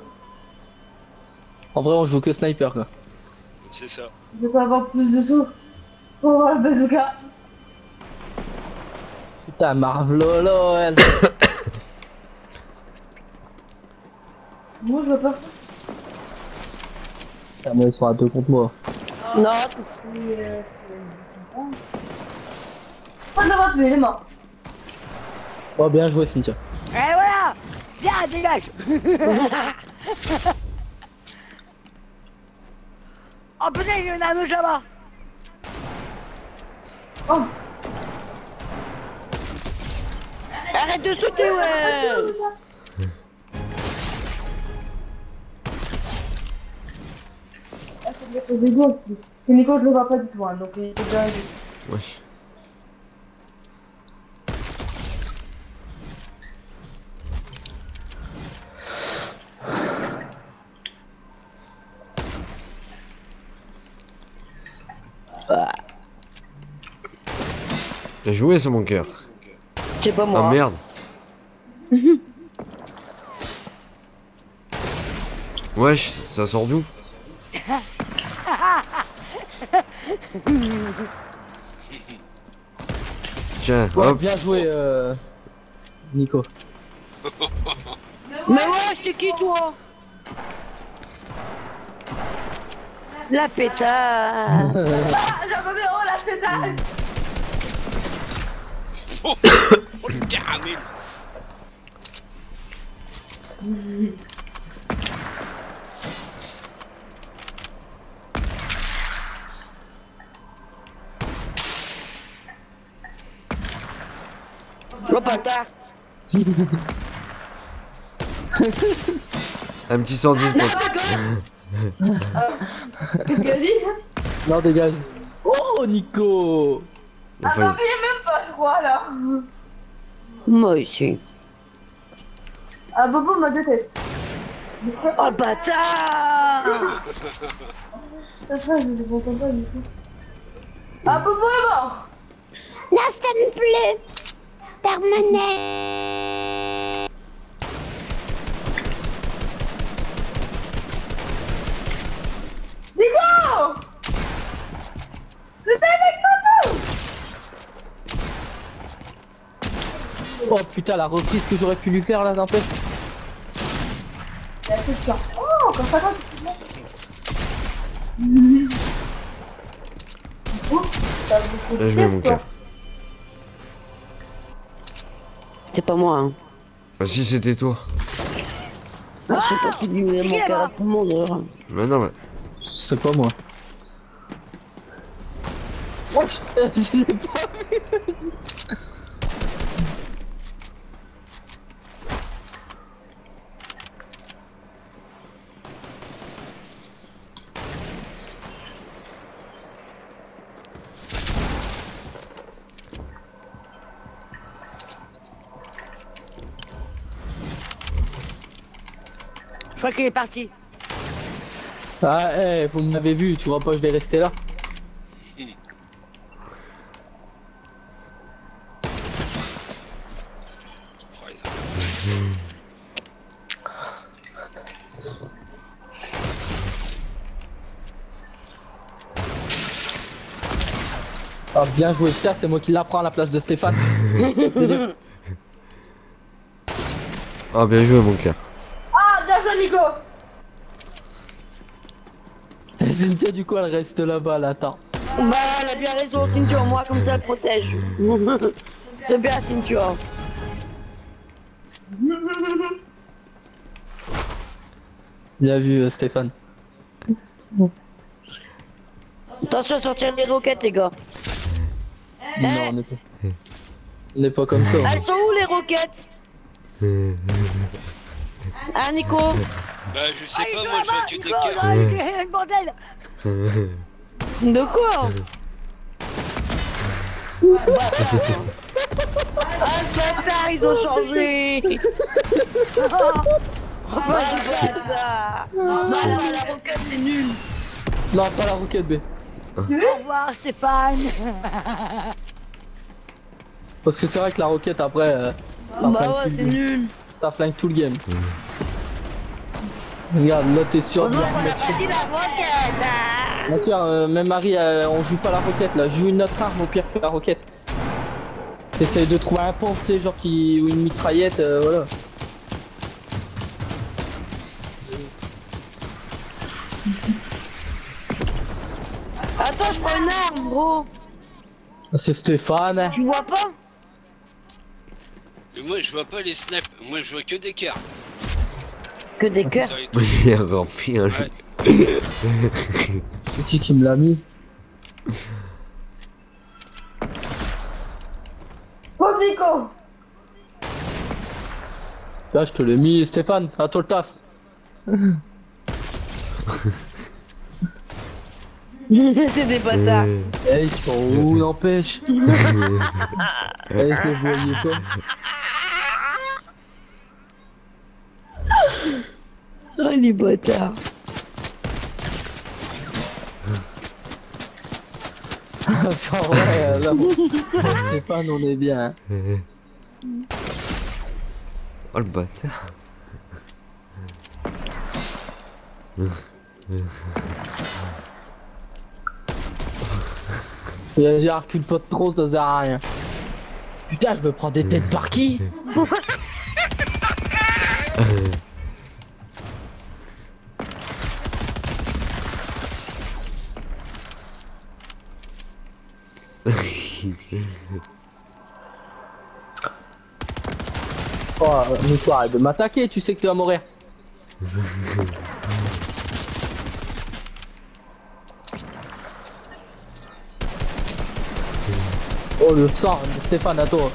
En vrai, on joue que sniper, quoi. C'est ça. Je vais pas avoir plus de souffle pour avoir le bazooka. Putain, Marvlolo, elle. Moi je vois pas. Putain, moi, ils sont à deux contre moi. Non, Pas de l'avoir tué, il est mort. Oh, bien joué, Cynthia. Et voilà. Viens, dégage. Oh putain, il y en a un autre là-bas. Oh. arrête de sauter, ouais. Ah, c'est bien les égos qui. C'est Nico, je le vois pas du tout, hein, donc il est déjà. Wesh. T'as joué, c'est mon cœur. C'est pas moi. Ah merde. Wesh, ça sort d'où? Tiens, Ouais, hop. bien joué, euh... Nico. Mais ouais, c'est qui toi? La pétard. Ah, j'avais oh la pétale. Oh, oh le caramel. Oh bâtard. Un petit cent dix pour... Qu'est-ce qu'il a dit? Non, dégage. Oh, Nico. Ah Enfin, non, mais il y a même pas, je crois là. Moi aussi. Ah, Bobo m'a déteste. Oh bâtard. Ça serait, je ne comprends pas du tout. Ah, Bobo est mort. Non, ça me plaît. Terminé. Nico. C'était avec Bobo. Oh putain, la reprise que j'aurais pu lui faire là, n'empêche. Il a fait ça. Oh, quand ça va, tu te mets. Oh. T'as beaucoup de Bien joué, mon pièces, toi. cœur. C'est pas moi, hein. Ah si, c'était toi. Ah, je sais pas qui dit mon Qui est cœur à mort tout le monde. alors. Mais non, mais... C'est pas moi. Oh, je, je l'ai pas vu. Je crois qu'il est parti. Ah, eh, vous m'avez vu, tu vois pas, je vais rester là. Oh, les amis. Ah, bien joué, Pierre, c'est moi qui l'apprends à la place de Stéphane. Ah, bien joué, mon cœur. Ah, bien joué, Nico. Et Cynthia, du coup, elle reste là-bas, là, attends. Bah, elle a bien raison, Cynthia, moi, comme ça, elle protège. C'est bien, Cynthia. Bien vu, euh, Stéphane. Attention à sortir les roquettes, les gars. Non, on n'est pas... on n'est pas comme ça. hein. Elles sont où, les roquettes? Ah, Nico? Bah, je sais pas, Ah, moi, je vois que tu Nico, t'écartes. là, il y a une bordel. De quoi? Ah, le bâtard, ils ont changé. Oh, le bâtard. Non, la roquette, c'est nul. Non, pas la roquette, B. Au revoir, Stéphane. Parce que c'est vrai que la roquette, après, euh, ça, Bah flingue ouais, tout c'est le... nul. ça flingue tout le game. Regarde, là, t'es sûr de Bonjour, la on a remettre. pas dit la roquette. Ah. Là, tiens, euh, même Marie, euh, on joue pas la roquette, là. Joue une autre arme, au pire, que la roquette. T'essayes de trouver un pont, tu sais, genre qui... ou une mitraillette, euh, voilà. Attends, je prends une arme, gros. Ah, c'est Stéphane. Tu vois pas? Mais moi, je vois pas les snaps. Moi, je vois que des cœurs. Que des cœurs. Sur les trucs. Il a rempli un jeu. Ouais. C'est qui qui me l'a mis? Pauvre Nico. Là, je te l'ai mis, Stéphane. À toi le taf. C'est des bâtards. Eh, ils sont où, n'empêche? Eh, je les voyais pas. Oh, les bâtards. C'est vrai, euh, là, bon. Stéphane, on est bien. Oh, le bâtard. Vas-y, recule pas de trop, ça sert à rien. Putain, je me prends des têtes par qui? Oh, mais toi, arrête de m'attaquer, tu sais que tu vas mourir. Oh, le sang, Stéphane, à toi.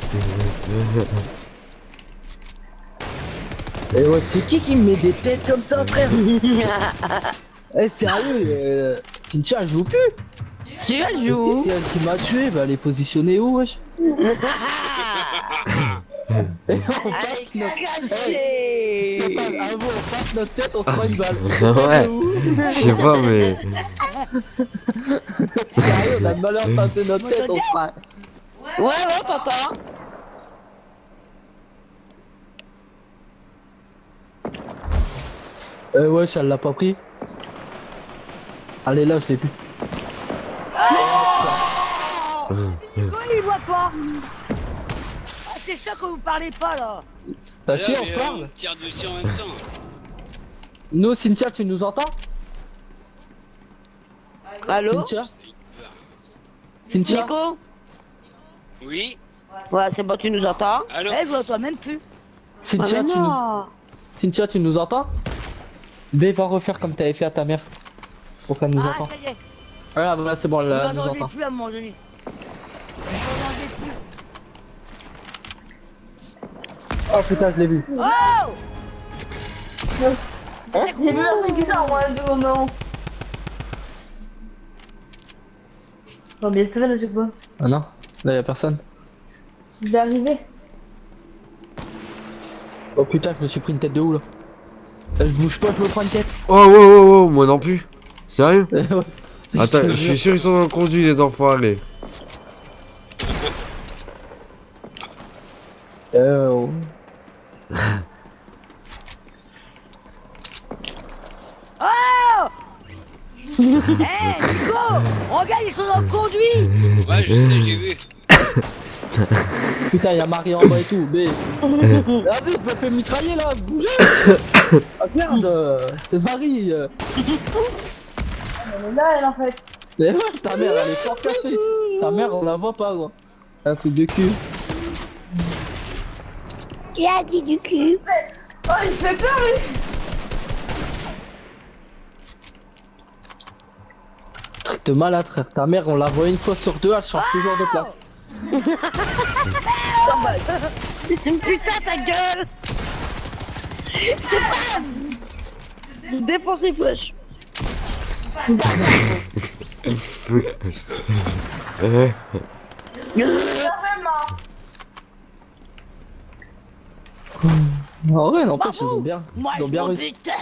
Et ouais, c'est qui qui me met des têtes comme ça, frère? Eh, sérieux, euh, Cynthia, elle joue plus. Si elle Si joue. c'est elle qui m'a tué, bah elle est positionnée où, wesh? Et on passe Allez, notre... caché. Stéphane, avoue, on passe notre tête, on se prend une balle. Ouais, je sais pas, mais... Sérieux, on a le malheur de passer notre tête, on se prend... Ouais, ouais, t'entends. Euh, wesh, elle l'a pas pris. Allez, là, je l'ai plus. Nico, il voit pas. Ah, c'est sûr que vous parlez pas là. T'as Là, chier, mais, on euh, parle? on tire dessus en même temps. Nous, Cynthia, tu nous entends? Allô? Cynthia? Cynthia. Nico? Oui. Ouais, c'est bon, tu nous entends? Allô? Eh, je vois toi même plus. Cynthia, Ah, mais tu nous... non. Cynthia, tu nous entends? B va refaire comme t'avais fait à ta mère. Pour qu'elle nous Ah, entende. ça y est. Voilà, voilà, c'est bon, Je là, elle nous n'entendais entend. plus à un moment donné. Je n'entendais plus. Oh putain, je l'ai vu. Oh! J'ai vu un truc bizarre, moi, de moment. Non, mais Stéphane, je sais pas. Ah non, là y'a personne. Je vais arriver. Oh putain, je me suis pris une tête de où là? Là, je bouge pas, je me prends une tête. Oh, wow, wow, wow, moi non plus. Sérieux? Ouais. Attends, je suis sûr ils sont dans le conduit, les enfoirés. Euh... Oh! Eh, Nico! Regarde, ils sont dans le conduit! Ouais, je sais, j'ai vu. Putain, y'a Marie en bas et tout, B. Vas-y, je me fais mitrailler là, bougez. Ah merde, euh, c'est Marie. euh. Elle est là, elle, en fait. Et ouais, ta mère, elle est fort cassée. Ta mère, on la voit pas, quoi. Un truc de cul. Qui a dit du cul? Oh, il fait peur, lui. Truc de malade, frère. Ta mère, on la voit une fois sur deux, elle change toujours de place. Putain, ta gueule! Défoncez, wesh! En vrai, n'empêche, ils ont bien. Moi, Ils ont je bien m'en réussi. bute.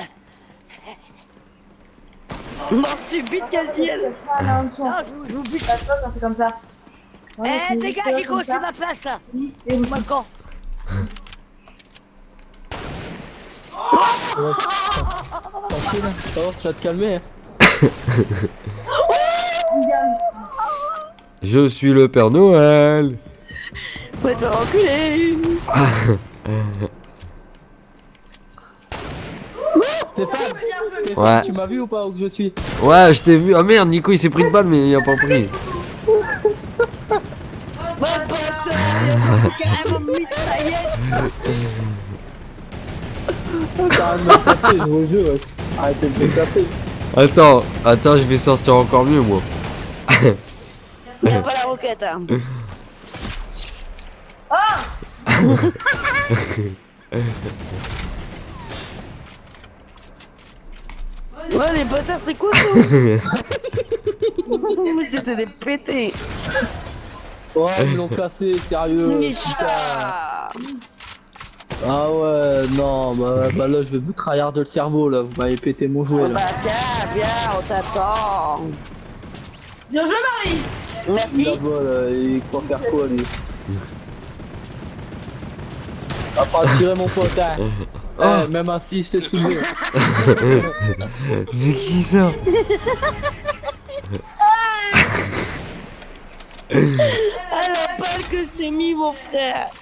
Mort subite, quel diel! Ah, là, en dessous. Non, je vous- je vous bute. Ça se passe, on fait comme ça. Ouais, Eh, tu me dégage, dis ça, Nico, comme c'est ça. ma place là. Et vous Moi, le camp. Tranquille, hein. Ça va, tu vas te calmer. Hein. Je suis le Père Noël. Va te reculer! Stéphane, Stéphane, Ouais. tu m'as vu ou pas où que je suis? Ouais, je t'ai vu. Ah merde, Nico il s'est pris de balle, mais il a pas pris. Carrément mitraillette! Arrête de me taper, je vous jure. Arrêtez de me taper. Attends, attends, je vais sortir encore mieux, moi. Y'a pas la roquette, hein! Ouais, les bâtards, c'est quoi ça? C'était des pétés! Oh, ils l'ont cassé, sérieux. Nisha! Ah ouais, non, bah, bah là je vais vous tryhard le cerveau là, vous m'avez pété mon jouet là. Bah tiens, viens, on t'attend! Bien joué, Marie. Merci! Là-bas là, il croit faire quoi lui? Va pas tirer mon pote, hein. Eh, même assis, je t'ai soulevé. C'est qui ça? Ah la balle que je t'ai mis, mon frère!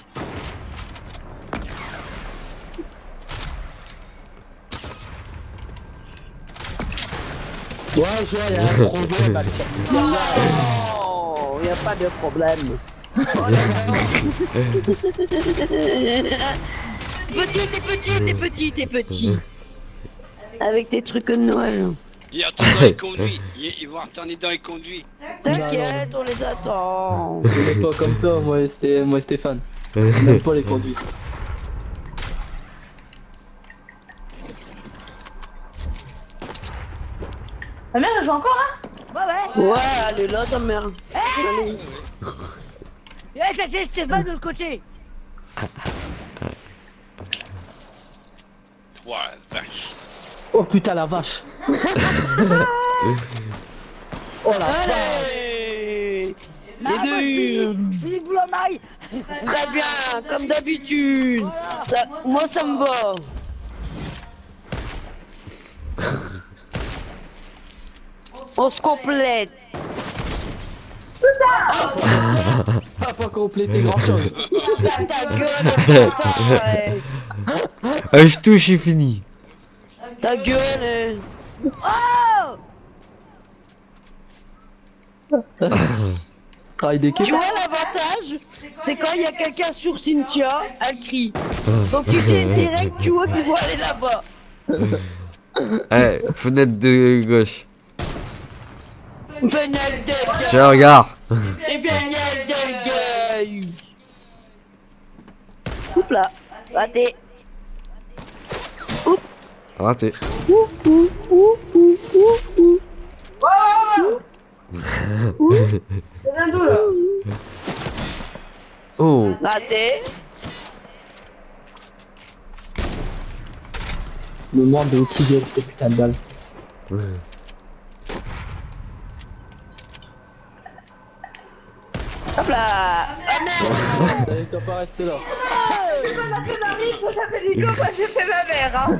Ouais, je vois, y'a un problème avec ça. Non, y a pas de problème. Petit, t'es petit, t'es petit, t'es petit. Avec tes trucs de Noël. Il retourne dans les conduits. Il, il va retourner dans les conduits. T'inquiète, on les attend. Je n'ai pas comme ça, moi, c'est moi Stéphane. Je n'aime pas les conduits. Ta mère, elle joue encore là? Ouais, ouais. Ouais, elle est là, ta mère. Allez. Eh, ça c'est Stéphane de l'autre côté. Ouais, vache. Oh putain la vache. Oh la vache. Allez. Ah, moi, je finis- je finis le boulot en maille. Très bien, comme d'habitude. Ça- Moi, ça me va. On se complète. Pas pas complété grand chose. Ta gueule, putain, ouais. Ah, je touche, c'est fini. Ta gueule. euh. Oh! Travail d'équipe. Tu vois l'avantage, c'est quand il y a quelqu'un sur Cynthia, elle crie. Donc tu sais direct, tu vois qu'ils vont aller là-bas. Eh, fenêtre de gauche. Fenêtre de gueule. Tiens, regarde. Et fenêtre de gueule. Oups là, raté. Raté. Ouais, ouais, ouais. Ça vient d'où là? Oh. Raté. Le monde de qui gueule ces putains de balles. Hop là. Ah merde. Allez, t'as pas resté là. C'est pas la peine d'arriver, ça fait des jours que j'ai fait ma mère, hein.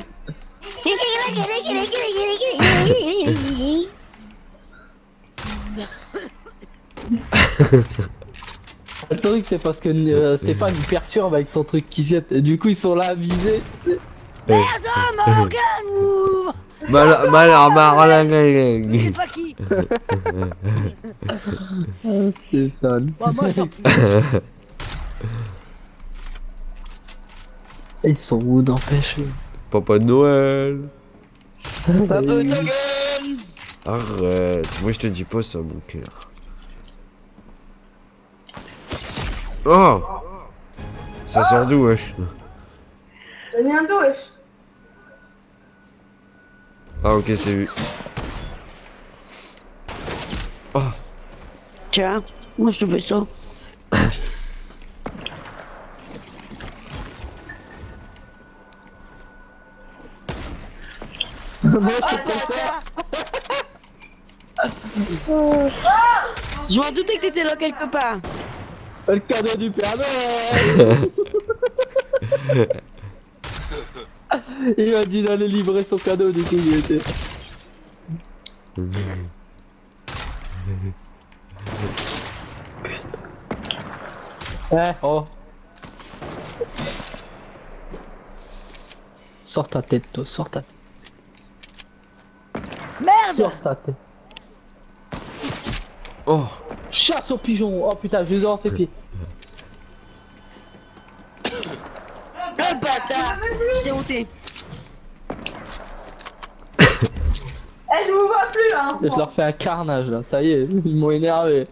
Le truc c'est parce que euh, Stéphane il perturbe avec son truc qui jette et du coup ils sont là à viser. Merde, Morgane ou... Mal, mal, mal, Je sais pas qui. Ah, Stéphane. Bon, moi, je Ils sont où n'empêche. Papa Noël. Papa de gueule. Arrête, moi je te dis pas ça mon cœur. Oh. Ça sort d'où wesh? Ça vient d'où, wesh? Ah ok c'est vu. Oh. Tiens, moi je te fais ça. Je m'en doutais que t'étais là quelque part. Le cadeau du Père Noël. Il m'a dit d'aller livrer son cadeau, du coup il était. Eh oh. Sors ta tête toi, sors ta tête. Merde. Sors ta tête. Oh. Chasse aux pigeons. Oh putain, je vais dans tes pieds. Le bâtard. J'ai ôté. Eh, je vous vois plus, hein. Je leur fais un carnage là, ça y est, ils m'ont énervé.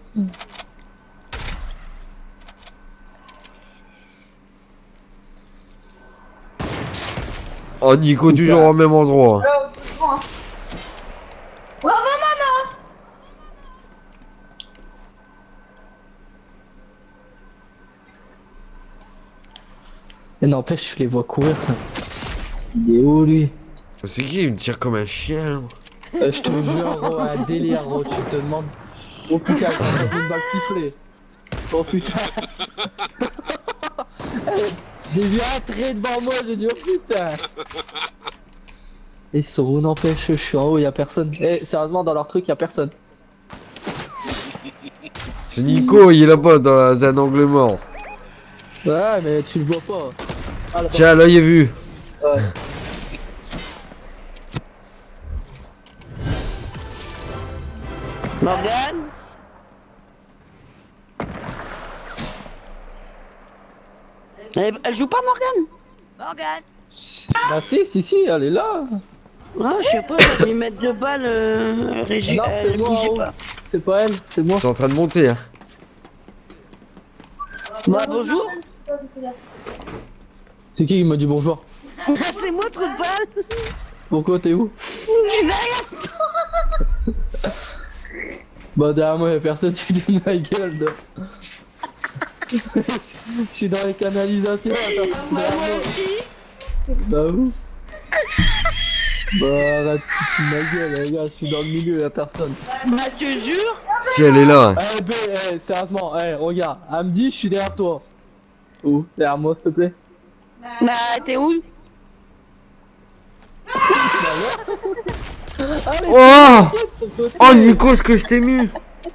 Oh Nico toujours au même endroit. Oh, c'est bon, hein. Bravo, maman. Et n'empêche, je les vois courir. Il est où lui? C'est qui il me tire comme un chien? euh, Je te jure, gros, un délire, gros, tu te demandes. Oh putain, il a une balle sifflée. Oh putain. J'ai vu un trait devant moi, j'ai dit oh putain. Ils sont où n'empêche, je suis en haut, y'a personne. Eh, sérieusement, dans leur truc, y'a personne. C'est Nico, il est là-bas dans un angle mort. Ouais, mais tu le vois pas. Ah, là, Tiens, là il est vu. ouais. Morgane. Elle, elle joue pas Morgane? Morgane. Bah si, si, si, elle est là. Ah, je sais pas, je vais lui mettre deux balles, euh, Régie. Non, Elle c'est moi, bougeait en haut. pas. C'est pas elle, c'est moi. C'est en train de monter. Hein. Bah bonjour. C'est qui qui m'a dit bonjour? C'est moi, trou de balle. Pourquoi t'es où? Je suis derrière toi. Bah derrière moi y'a personne, tu te dis ma gueule de... Je suis dans les canalisations, attends. Bah moi aussi. Bah où? Bah arrête, tu te fous de ma gueule, les gars, je suis dans le milieu, y'a personne. Bah je te jure. Si elle est là. Hein. Eh bé, eh, sérieusement, eh, regarde, elle me dit je suis derrière toi. Où? Derrière moi, s'il te plaît. Bah t'es où? Allez, Oh. de son côté. Oh Nico, ce que je t'ai mis.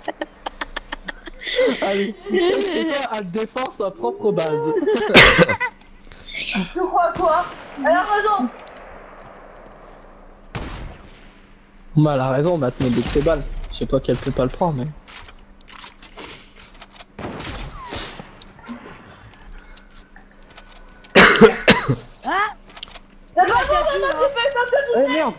Allez, c'est quoi? Elle défend sa propre base. Je crois quoi? Elle a raison. Bah elle a raison, maintenant de ses balles. Je sais pas qu'elle peut pas le prendre, mais... Eh merde.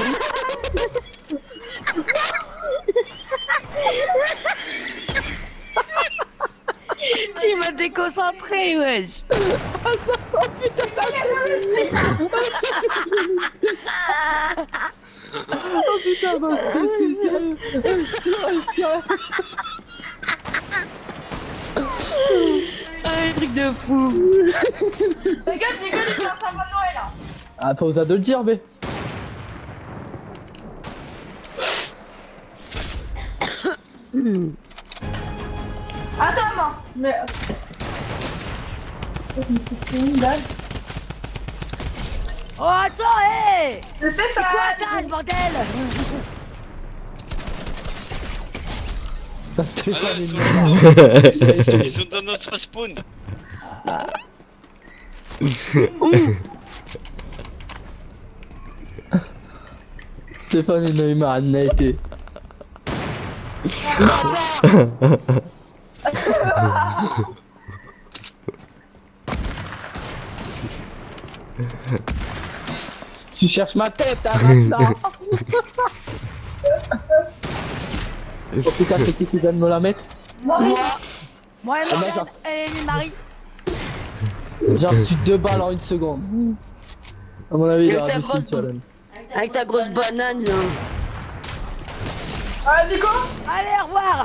Tu m'as déconcentré, wesh. Oh putain, non, c'est sérieux. Un truc de fou. Les gars, les gars, il est en train de Noël là. Ah, pas osé de le dire, mais. Attends, moi. Mais. Oh, attends, hé! Je sais C'est pas. quoi ça, ce bordel? Ça, c'était Ah pas là, ils, sont... mignon. ils, sont... ils sont dans notre spawn. Stéphane il a eu ma été. Tu cherches ma tête, hein, maintenant. Oh putain, c'est qui qui vient de me la mettre? Moi, moi et Ah, Morgane d'accord. et Marie. J'ai reçu deux balles en une seconde. À mon avis, il a Avec ta réussi le grosse- challenge. Avec ta grosse banane, là. Ah, Nico. Allez, au revoir.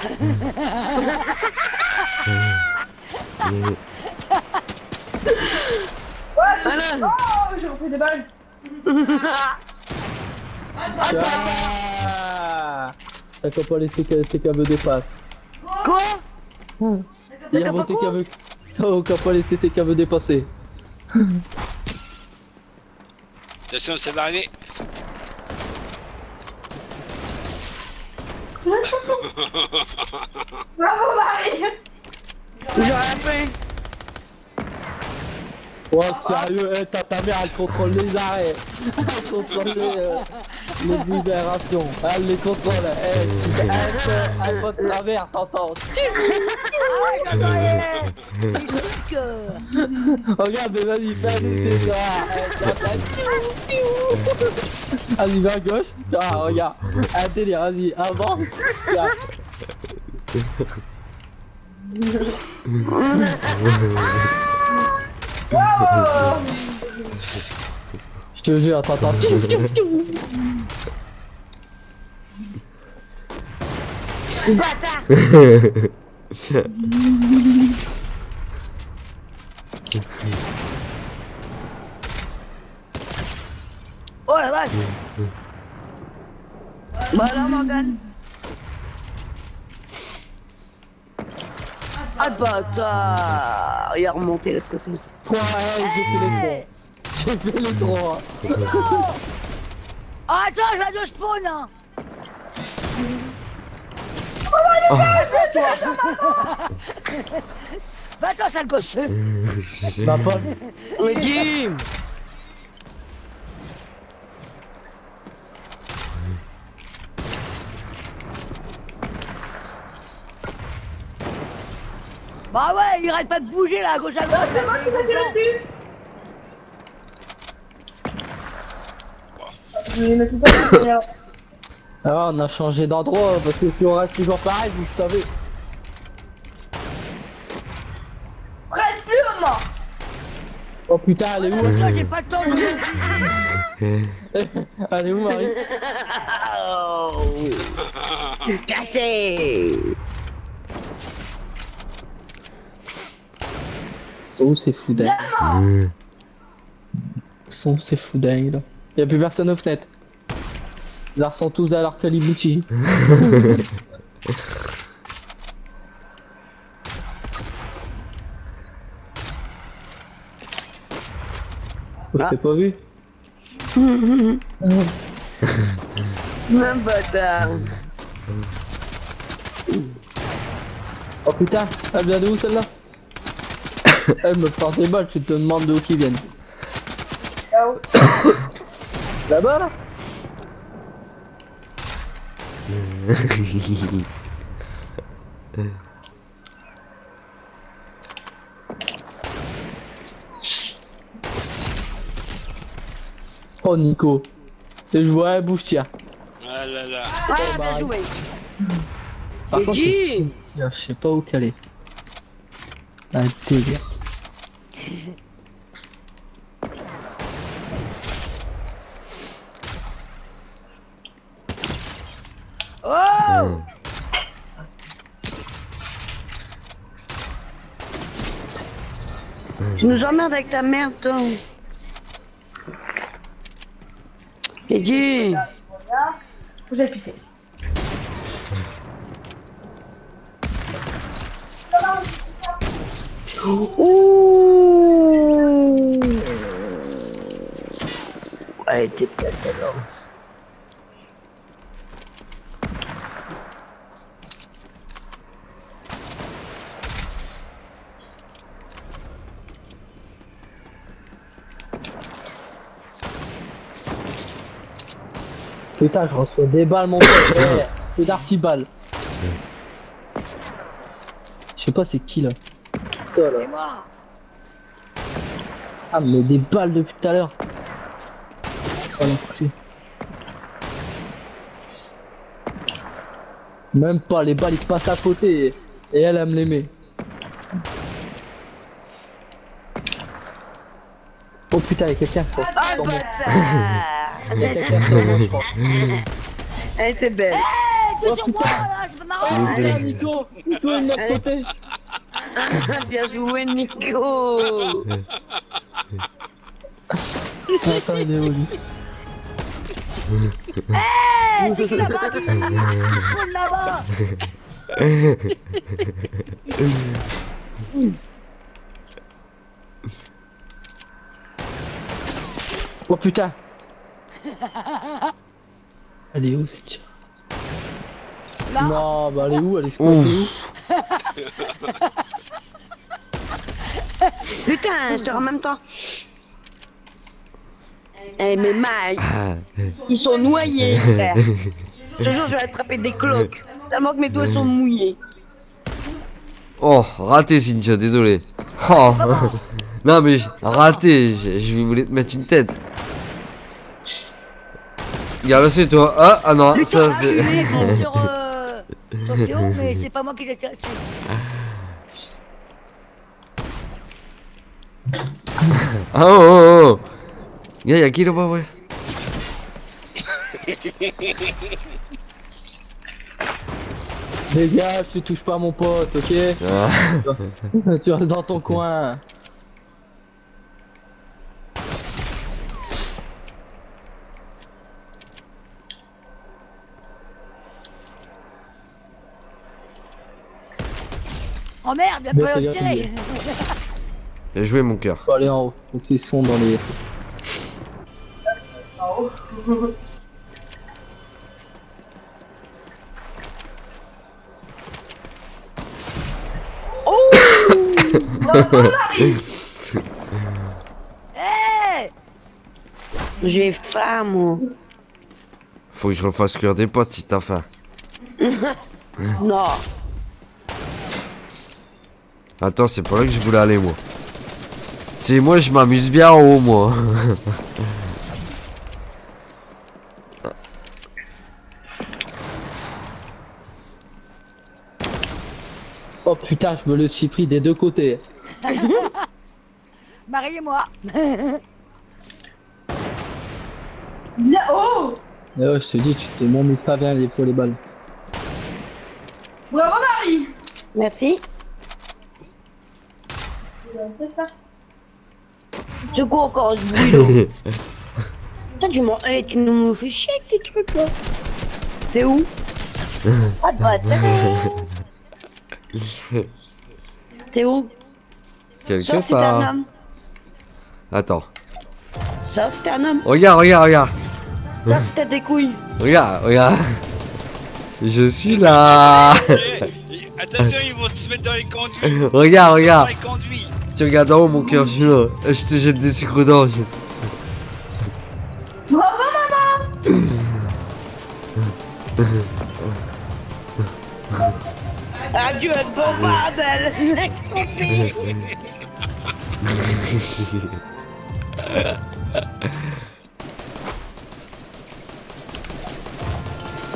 Voilà. Oh, j'ai repris des balles. Ah, t'as qu'à pas laisser que tes câbles dépassent. Quoi? Il y a T'as pas voté quoi? qu'avec. T'as qu'à pas laisser tes câbles dépasser. Attention, c'est l'arrivée. Bravo, Marie. J'aurais fait. Oh sérieux, eh, ta, ta mère elle contrôle les arrêts. Elle contrôle les, euh, les vibrations. Elle les contrôle. Eh, tu- elle, elle, elle va de travers, t'entends. Ah, j'entends les... les trucs, euh... Regarde, mais vas-y, fais-nous tes soirs. Eh, t'as pas- Vas-y, va à gauche. Ah, regarde. Un délire, vas-y, avance. Tiens. Je te jure, attends, attends. Tchou, tchou, tchou. Bâtard. Oh la vache. Bah alors, Morgane. Ah, le bâtard. Il a remonté de l'autre côté. Ouais, j'ai fait les trois. J'ai fait les trois. Oh, attends, j'ai deux spawn, hein. Va toi, sale gosse. Bah, pas. Mais Jim. Bah ouais, il arrête pas de bouger là, à gauche à droite. C'est moi qui m'ai tiré dessus. Oui, mais c'est pas grave. Ah, on a changé d'endroit parce que si on reste toujours pareil, vous le savez. Reste plus, moi. Oh putain, elle est où? Toi, j'ai pas de temps. Elle est où, Marie? Oh. Caché. Oh, c'est fou dingue. Son, c'est fou dingue là. Y'a plus personne aux fenêtres. Ils sont tous à leur calibouti. Oh, je t'ai pas vu. Même bâtard. Oh putain, elle vient de où celle-là? Elle me prend des balles, tu te demandes d'où qu'ils viennent. Là-haut. Là-bas là? Oh Nico. Et je vois un bouche tiens. Ah là là. Ah, bien joué. Par Et contre, dis. c'est- je sais pas où caler. Un délire. Oh Tu nous emmerdes avec ta merde, toi. Et dis. Faut que j'aille pisser. Ouh. Ouais, t'es peut-être alors. Putain, je reçois des balles, mon pote. Ouais, c'est d'arty-balles. Je sais pas c'est qui là. Ça là. C'est moi. Ah, mais des balles depuis tout à l'heure. Oh la coucher. Même pas, les balles ils passent à côté et, et elle aime les met. Oh putain, il y a quelqu'un je crois. Ah, Sur le moi. bâtard. Il y a quelqu'un sur moi, je crois. Elle était belle. Eh, Oh, c'est sur putain. moi là, c'est pas marrant. Oh putain, Nico, Nico il est de notre Allez. côté. Bien joué, Nico. Attends, il est où lui? Eh, c'est qui là-bas qui qui trône là-bas? Oh putain. Elle est où cette tire? Là. Non, bah elle est où? Elle est exploitée où? Putain, je te rends en même temps. Eh, mais Mike, Ah. ils sont noyés, frère. Je te jure, je vais attraper des cloques. Tellement que mes doigts sont mouillés. Oh, raté Cynthia, désolé. Oh. Non mais raté, je, je voulais te mettre une tête. Regarde là c'est toi. Ah, ah non, Putain, ça ah, c'est... je voulais prendre sur, euh, sur Théo, mais c'est pas moi qui l'ai tiré dessus. Ah oh oh oh. Y'a y'a qui là-bas ouais. Dégage, tu touches pas mon pote, ok? Ah. Tu restes dans ton coin. Oh merde, il Mais a pas fais le gaffe, tirer. Bien joué mon cœur. Faut aller en haut, parce qu'ils sont dans les... Eh, J'ai faim, moi. Faut que je refasse cuire des potes si t'as faim. Non. Attends, c'est pas là que je voulais aller moi. C'est moi je m'amuse bien en haut moi. Oh putain, je me le suis pris des deux côtés. mariez-moi. Bien, oh! Et ouais, je te dis, tu t'es mon mis pas bien pour les balles. Bravo, Marie! Merci. C'est ça. C'est quoi encore ce bruit là? Putain, tu m'en... Eh, tu nous fais chier avec tes trucs là. T'es où? Ah, bâtard. T'es où? Quelque Ça, c'était un part. homme. Attends. Ça, c'était un homme. Regarde, regarde, regarde. Ça, c'était des couilles. Regarde, regarde. Je suis là. Eh, eh, attention, ils vont se mettre dans les conduits. Regarde, Ils sont regarde. dans les conduits. Tu regardes en haut mon cœur, je suis là. Je te jette des sucres d'orge. Bravo, maman! Adieu, bon bordel. Laisse tomber.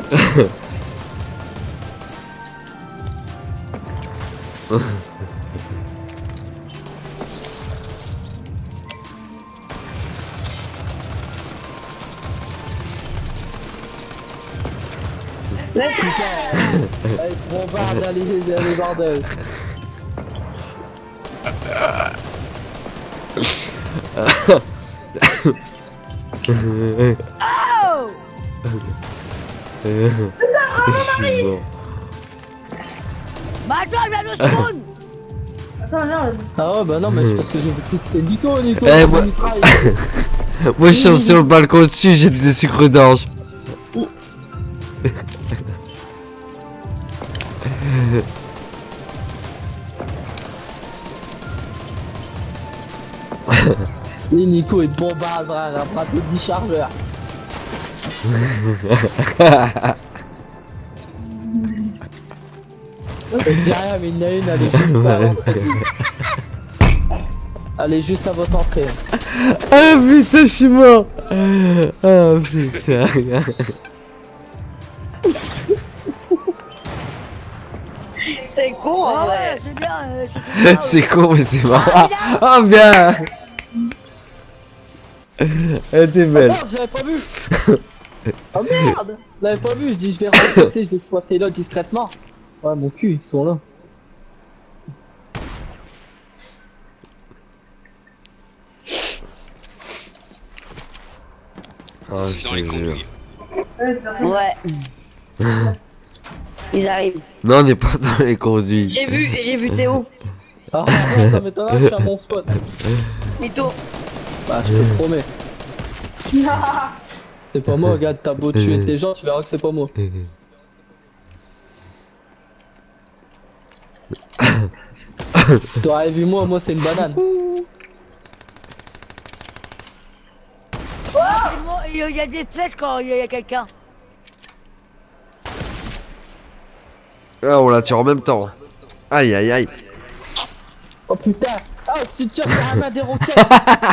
Elle est trop barde dans les, dans les bordels. Oh Bon. Bah attends, j'ai le spawn. Attends, viens. Ah ouais, bah non, mais c'est parce que j'ai vu que c'était Nico, Nico. Eh, il moi- mitraille. Moi je suis sur le balcon dessus, j'ai des sucres d'orge. Et Nico est bombarde, frère, après tout dix chargeurs. Je dis rien, mais il y en a une, elle est juste à l'entrée. Elle est juste à votre entrée. Ah putain, je suis mort. Ah putain. C'est con, Oh en ouais, vrai. c'est bien. euh, c'est bien, C'est ouais. con mais c'est marrant. Ah bien. Elle était Oh belle. merde, j'avais pas vu. Oh merde. Je l'avais pas vu, je dis je vais remplacer, je vais exploiter là discrètement. Ouais, mon cul, ils sont là. Ah, C'est je dans te les jure. conduits. Ouais. Ils arrivent. Non, on n'est pas dans les conduits. J'ai vu, j'ai vu Théo. Ah ouais, ça m'étonnerait que je suis à mon spot. Mytho. Bah, je te promets. C'est pas moi, regarde, t'as beau tuer tes gens, tu verras que c'est pas moi. T'aurais vu moi, moi c'est une banane. C'est bon, Il y a- il y a des flèches quand il y a, il y a quelqu'un. Ah, on la tire en même temps. Aïe aïe aïe. Oh putain. Ah, si tu as fait un main des roquettes.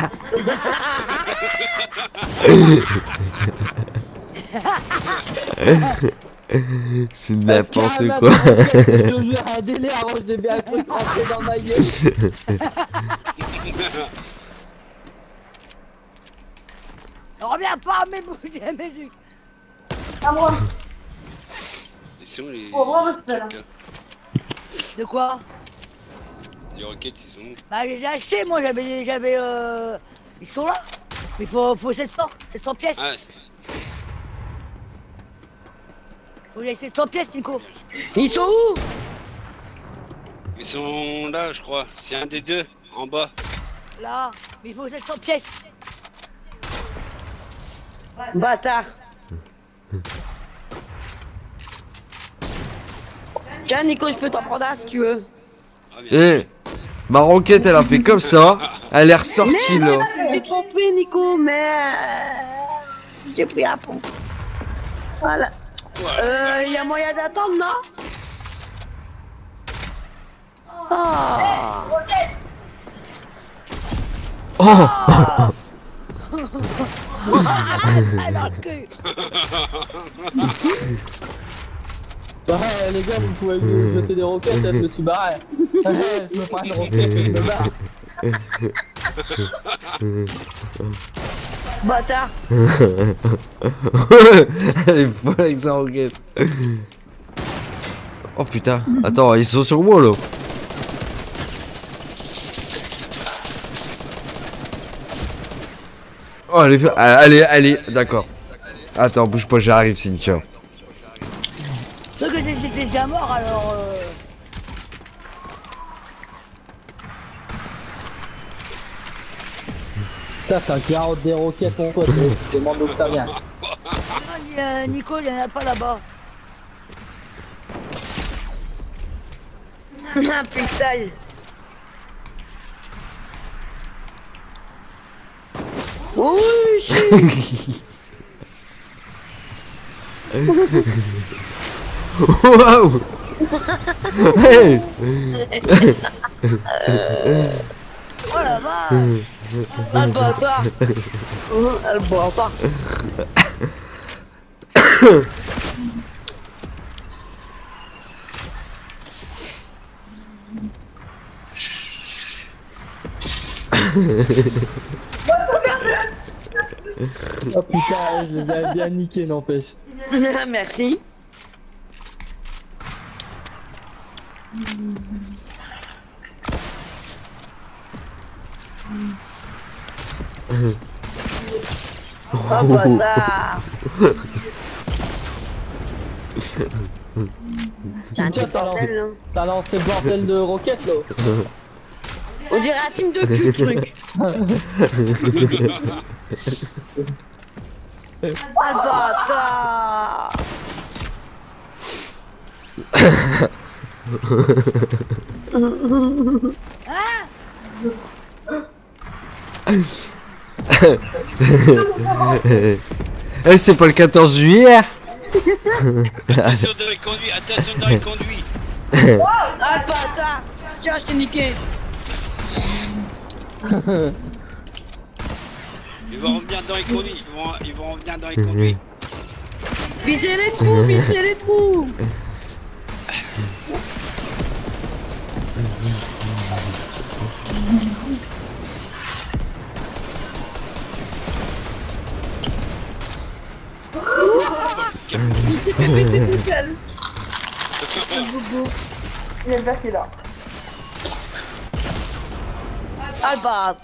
C'est Parce qu'il y a un n'importe main quoi. des roquettes, je te jure, un délire avant que j'ai bien un truc rentré dans ma gueule. Reviens pas, mes bouilles, mes yeux. À moi. Ils sont où les. Oh, bravo, c'est là. Quelqu'un. De quoi? Les roquettes, ils sont où? Bah, je les ai achetés, moi, j'avais. j'avais euh... Ils sont là. Il faut, faut sept cents, sept cents pièces. Ah, c'est. Faut y aller sept cents pièces, Nico. Ils sont où? Ils sont là, je crois. C'est un des deux, en bas. Là, mais il faut sept cents pièces. Bâtard. Tiens, Nico, je peux t'en prendre un si tu veux. Ah, bien. Eh, ma roquette elle a fait comme ça. Elle est ressortie là. J'ai trompé, Nico, mais. J'ai pris un pont. Voilà. Voilà, Euh, y a moyen d'attendre, non? Oh. Oh. Ah, dans le cul. Bah, les gars, vous pouvez me jeter des roquettes, je me suis barré. Je me prends une roquette, je me barre. Bâtard. Elle est folle avec sa roquette. Oh putain. Attends, ils sont sur moi là. Oh, elle est fait- Allez, allez, d'accord. Attends, bouge pas, j'arrive, Cynthia. Ceux que j'ai- j'étais déjà mort, alors. Euh... Putain, t'as quarante des roquettes, mon pote. Je demande d'où ça vient. Non, il y a- Nico, il y en a pas là-bas. Ah, putain. Oui, je Waouh. Hey. Oh la vache. Ah, le bâtard. Ah, le bâtard. Oh putain, je les avais bien niqué, n'empêche. Merci. Oh bâtard. C'est un Tiens, petit t'as bordel, hein. T'as lancé le bordel de roquettes là. On dirait un film de cul, le truc. Ah bâtard. Ah. Eh, c'est pas le quatorze juillet. Attention dans les conduits, attention dans les conduits. Ah bâtard. Tiens, je t'ai niqué. Ils vont revenir dans les conduits, ils vont, ils vont revenir dans les conduits. Visez les trous, visez les trous. Il s'est fait péter tout seul. Il est le bac qui est là. Ah bah.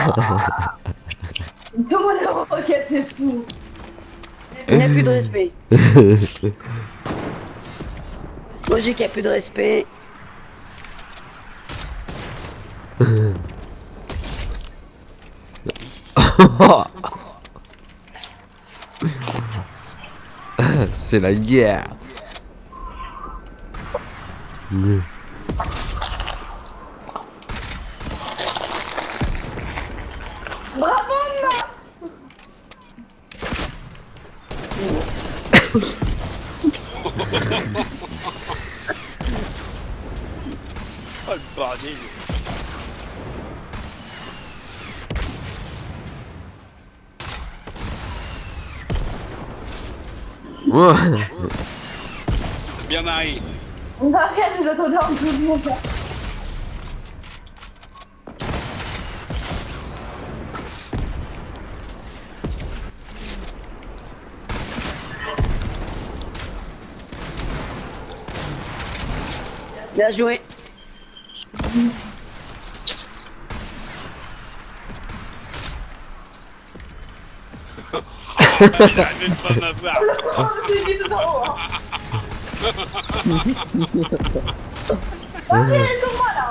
Tout le monde est en roquette, c'est fou. Il n'y a plus de respect. Moi j'ai qu'il n'y a plus de respect. C'est la guerre. Bravo, Oh le bordel. Ouais. Bien Marie. on a rien, nous attendons un peu de monde. Bien joué. Il arrête pas de m'avoir. Oh, c'est dit tout en haut. Ah, mais elle est sur moi là.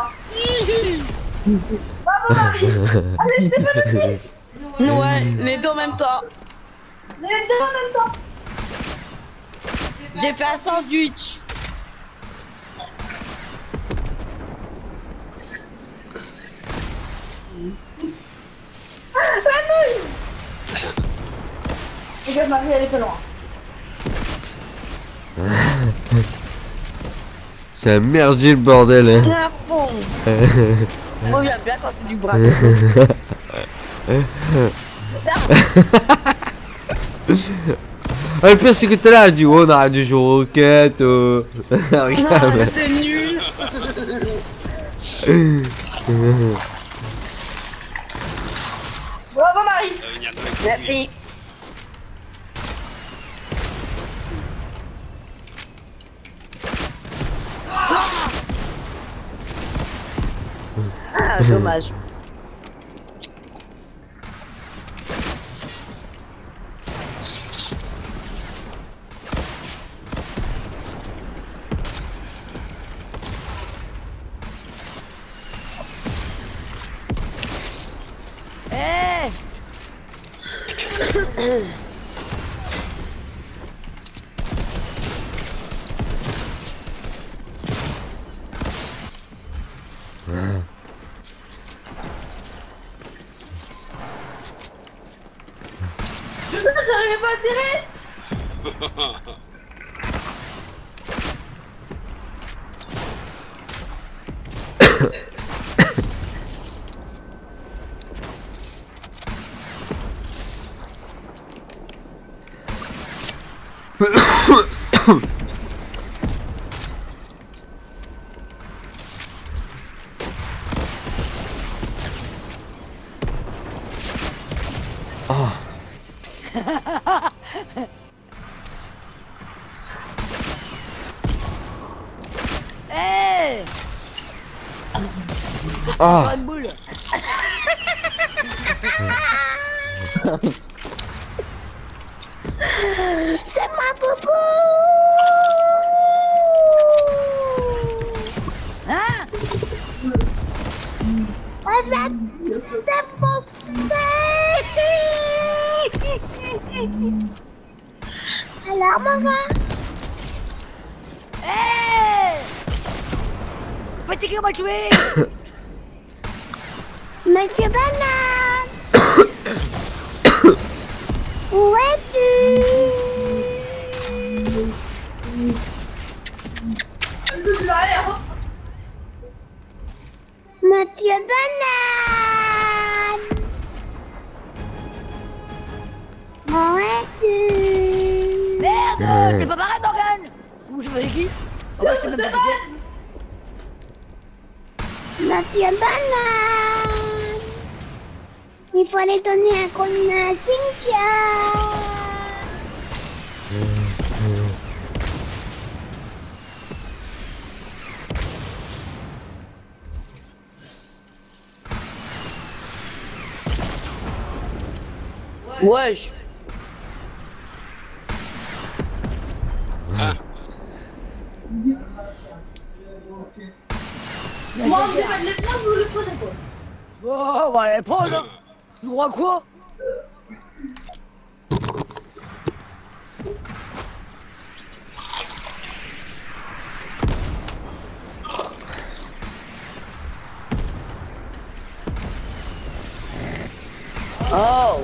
Bravo Marie. Allez, Stéphane aussi. Ouais, les deux en même temps. Les deux en même temps. J'ai fait un sandwich. La nouille. Regarde Marie, elle est pas loin. C'est un merdier le bordel, hein. À fond. Moi j'aime bien quand c'est du bras. Ah, le pire c'est que t'es là, elle dit oh, on arrête de jouer aux roquettes. Euh... Regarde. Non, c'est nul. Bravo Marie. Ça va venir dans les conduits. Merci. Ah, dommage. Eh. J'arrivais pas à tirer. Eh Ah. Une boule. C'est ma boubou. Hein? C'est mon alors, maman. Eh Petit qui m'a tué. Monsieur Banane. Où es-tu? Monsieur Banane. Où es-tu? Merde, c'est pas pareil, Morgane. Où je vais qui? Oh, bah, c'est même pas qui Monsieur Banane. Il faut aller donner un coup de main à Cynthia. c'est. Wesh. Ah. Moi, on devait les prendre ou les prenez pas? Oh, on va les prendre, hein. Tu crois quoi? Oh.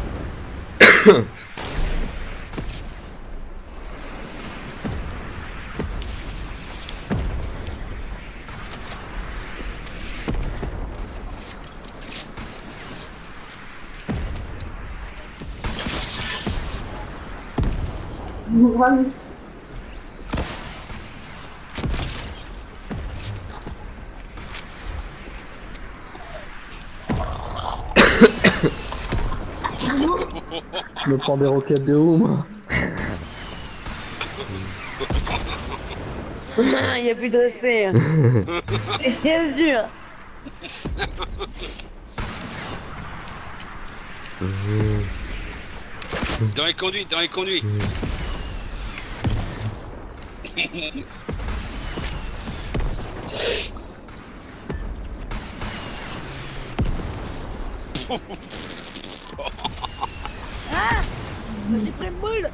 Je me prends des roquettes de où, moi? Il y a plus de respect. Et c'est dur. Dans les conduits, dans les conduits. Ah, j'ai pris une boule.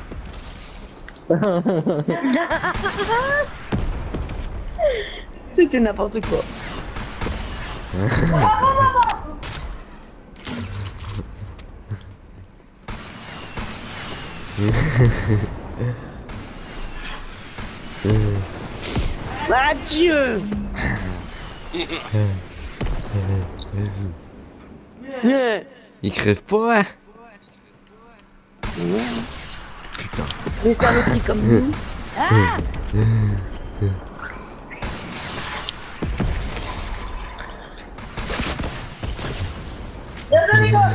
C'était n'importe quoi. Adieu. Il crève pas, hein? Putain. Mais c'est un petit comme nous. Ah! Bienvenue les gars.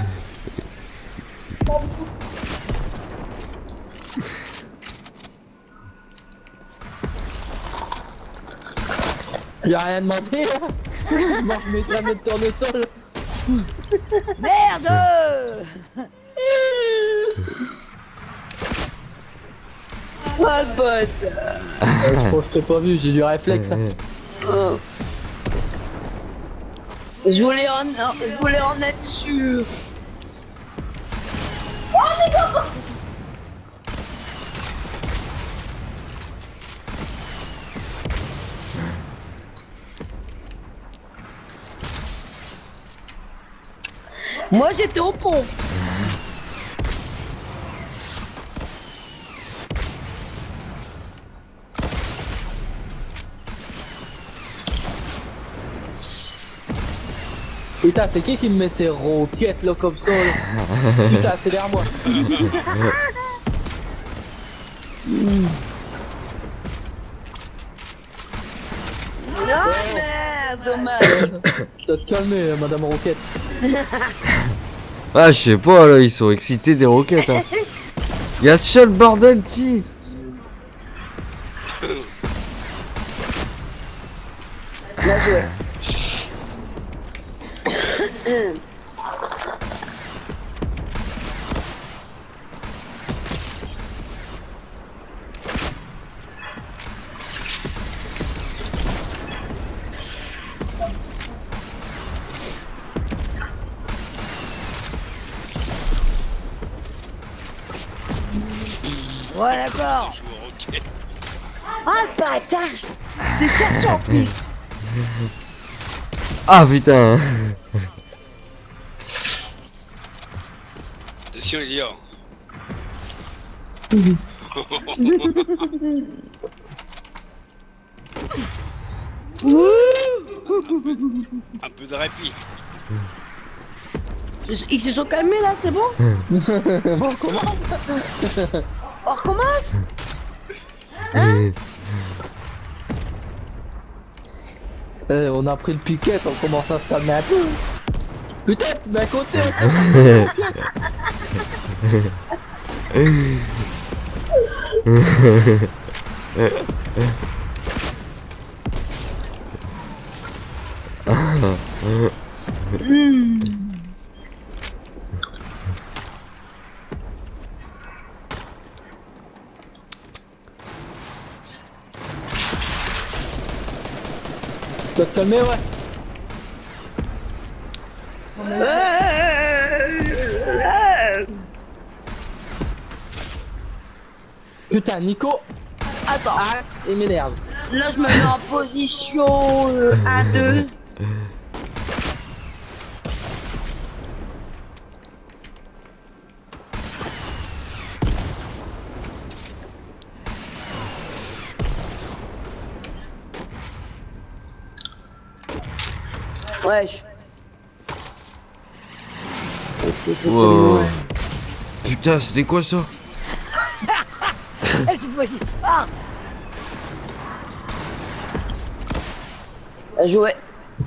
Y'a rien demandé, hein? Moi je mets la mettre sur le sol. Merde! Oh le boss! Euh, je crois que je t'ai pas vu, j'ai du réflexe. Hein. Oh. Je voulais en, je voulais en être sûr. Moi j'étais au pont. Putain, c'est qui qui me met ces roquettes là comme ça là? Putain, c'est derrière moi. Non, merde, dommage. Tu dois te calmer, madame Roquette. Ah, je sais pas, là, ils sont excités des roquettes, hein. Y'a seul bordel, ti. Bien joué. Ouais, d'accord. Je joue au roquet. Ah, le bâtard. De chercher en plus. Ah putain. Attention, il y a. Un peu de répit. Ils se sont calmés là, c'est bon? Bon, comment? On recommence? Eh, on a pris le piquet, on commence à se calmer un peu. Putain, d'un côté. Tu vas te calmer, ouais. Putain, Nico. Attends. Ah, il m'énerve. Là, je me mets en position euh, un deux. Wesh. Wow. Putain, c'était quoi ça? Elle te voyait ça. Bien joué.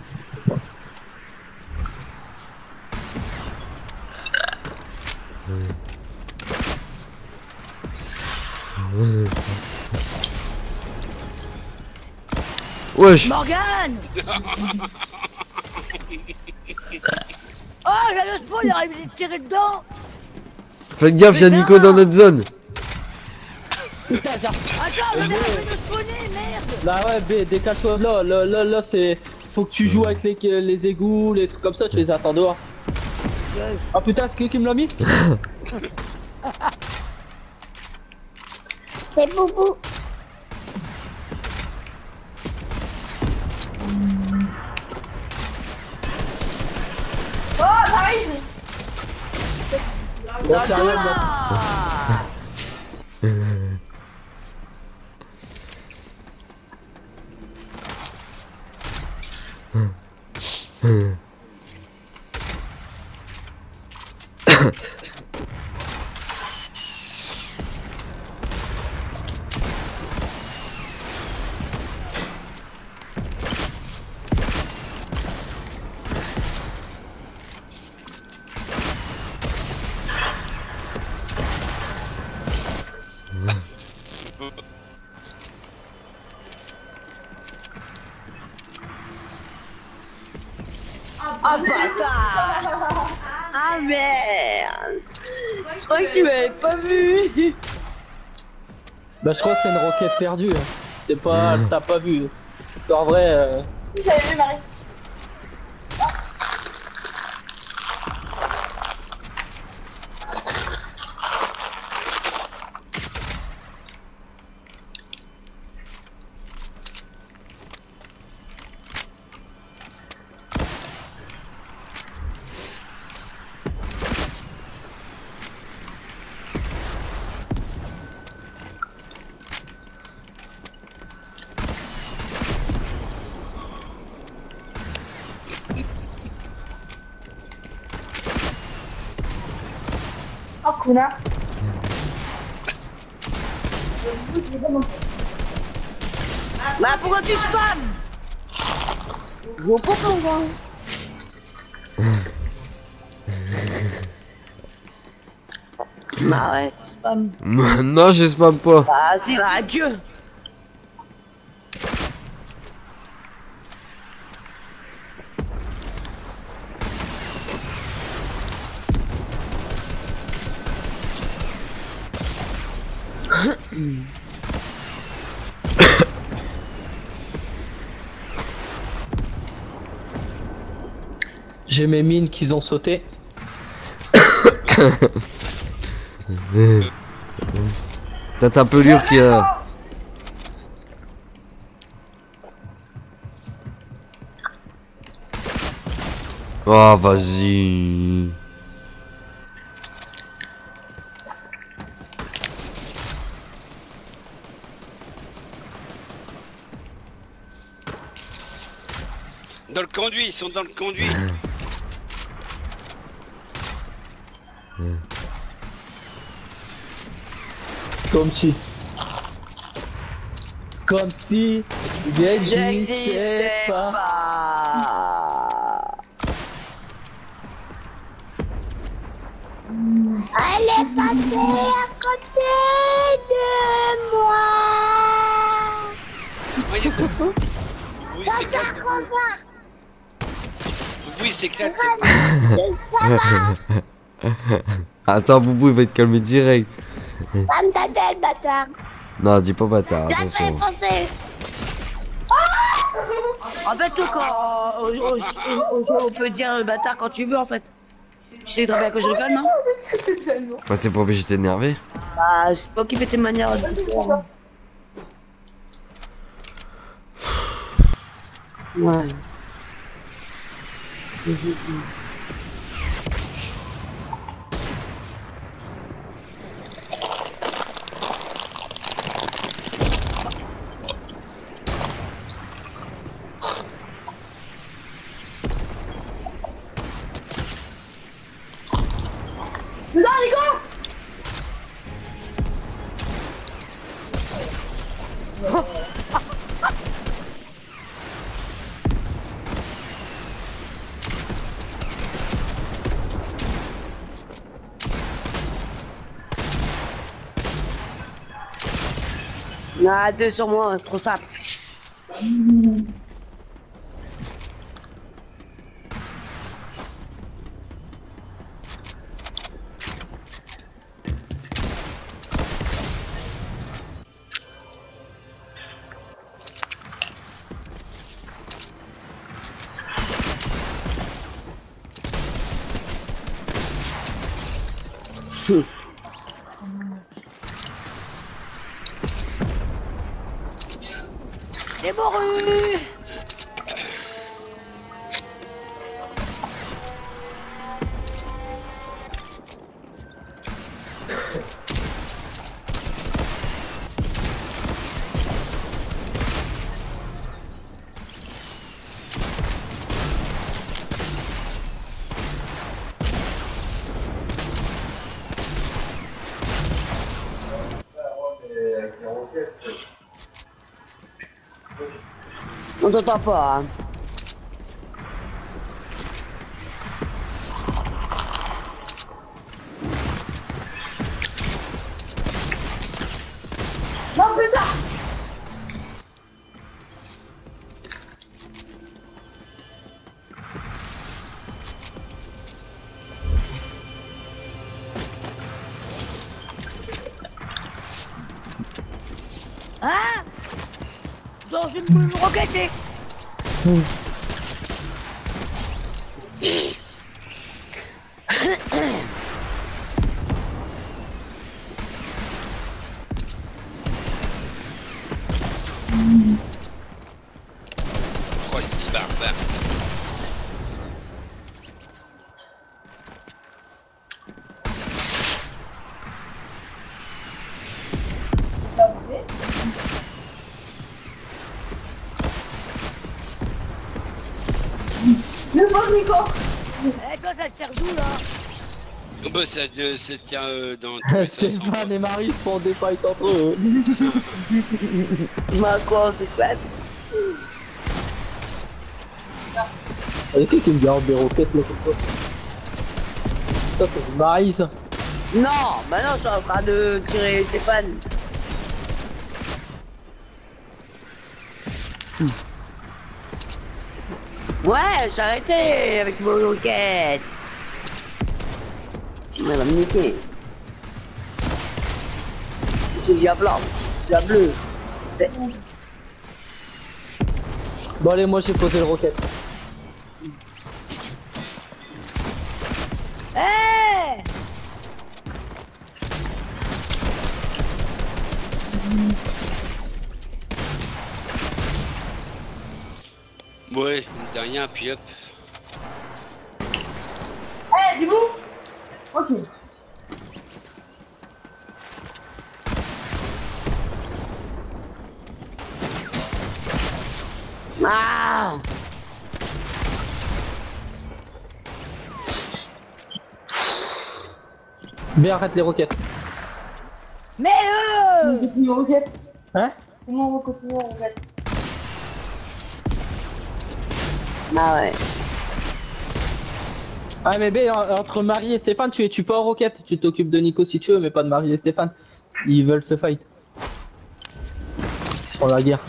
Wesh. Morgane. Oh, j'avais le spawn, il aurait dû tirer dedans. Faites gaffe, y'a Nico dans notre zone. Putain, j'ai... Attends, mais j'avais le spawner, merde. Bah ouais, B, décale-toi de là. Là, là, là, c'est... Faut que tu joues avec les, les égouts, les trucs comme ça, tu les attends dehors. Ah putain, c'est qui qui me l'a mis? C'est Boubou. Oh, j'arrive. Bon, sérieux, moi. Ah. Ah bâtard. Ah merde. Je crois que tu m'avais pas vu. Bah je crois que c'est une roquette perdue. Hein. C'est pas... T'as pas vu. Parce qu'en vrai... Euh... J'avais vu Marie. Oh, connard. Bah pourquoi tu spams? Je vois pas ton gars. Bah ouais, c'est pas spam. Non, je spam pas. Bah, c'est adieu. J'ai mes mines qu'ils ont sauté. T'as ta pelure qui a... Oh, vas-y. Dans le conduit, ils sont dans le conduit. Comme si. Comme si il n'existait pas. pas. Elle est passée à côté de moi. Oui, oui, il s'éclate. Oui, il s'éclate. Attends, Boubou, il va te calmer direct. Femme ta tête, bâtard. Non, dis pas bâtard, Tu vas te attention. défoncer. En fait, toi, quand on, on- on- on peut dire bâtard quand tu veux, en fait. Tu sais très bien que je rigole, non? Ouais, t'es pas obligé de t'énerver. Bah, c'est pas qui fait tes manières. Ouais. Là, les gars! Ah, deux sur moi, c'est trop simple. C'est mouru. On t'entend pas, hein. Non, putain! Ah! Dans une boule roquettée. Oh, il est barbare. Le bon Nico! Eh, toi, ça te sert d'où, là? Oh, bah, ça, euh, ça tient euh, dans tous les sens. Stéphane et Marie se font des fights entre eux. Bah, quoi, c'est quoi? Avec qui qui me garde des roquettes là comme ça? Ça c'est Marie ça. Non, bah non, je suis en train de tirer Stéphane. Ouais, j'ai arrêté avec vos roquettes. Tu m'as niqué. C'est déjà blanc, déjà bleu. Bon allez, moi j'ai posé le roquette. Eh Ouais, une dernière, puis hop. Eh, du coup. Ok. Ah! Bien, arrête les roquettes. Mais On euh continue en roquette. Hein? Comment on va continuer en roquette? Ah ouais. Ah mais B, en- entre Marie et Stéphane, tu es tu pas en roquette. Tu t'occupes de Nico si tu veux, mais pas de Marie et Stéphane. Ils veulent se fight. Ils seront la guerre.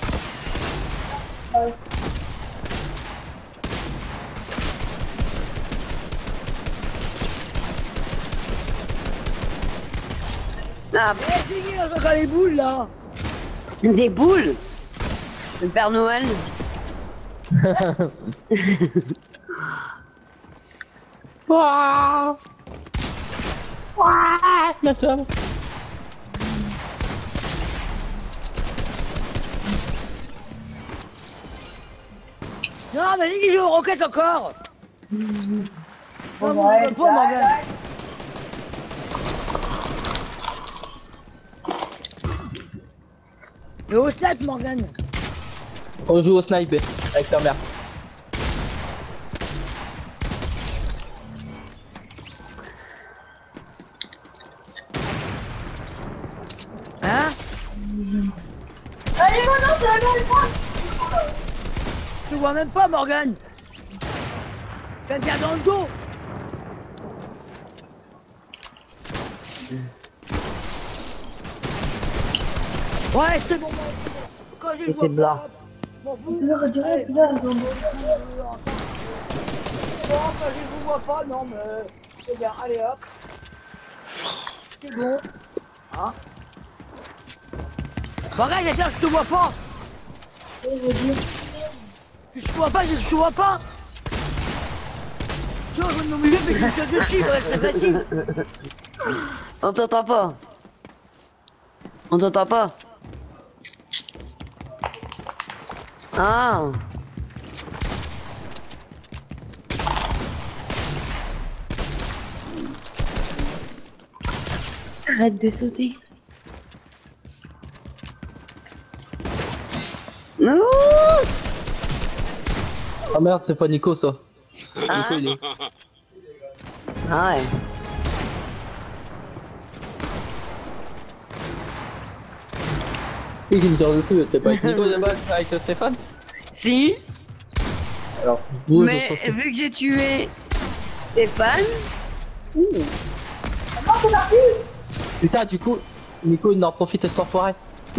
Ah, Eh, c'est qui là, encore les boules là? des boules. Le Père Noël. Ouah Ouah La femme. Non, mais il joue aux roquettes encore. Non, Ouais, mais on peut pas, Morgane. Et au snipe, Morgane. On joue au snipe, B, avec ta mère. Hein? Allez, maintenant, c'est la même fois. Tu vois même pas, Morgane. Ça te vient dans le dos. Ouais, c'est bon. Quand je C'était vois blanc. pas, m'en fous. Tu leur dirais, Allez, putain, ils ont- bon, quand je vous vois pas, non, mais c'est bien. Allez hop. C'est bon. Hein? Morgane, attends, je te vois pas. Je te vois pas, je te vois pas. Tu vois, je me milieu, mais je te dessus, ouais, c'est facile. On t'entend pas. On t'entend pas. Ah. Arrête de sauter. Ouh. Ah merde, c'est pas Nico ça. Ah. Nico, il est... Ah ouais. Il me tire le cul, t'es pas avec Nico, t'es pas avec Stéphane? Si. Alors, vous, Mais je pense vu que j'ai tué Stéphane. Ouh. que- Putain, du coup, Nico il en profite cet enfoiré.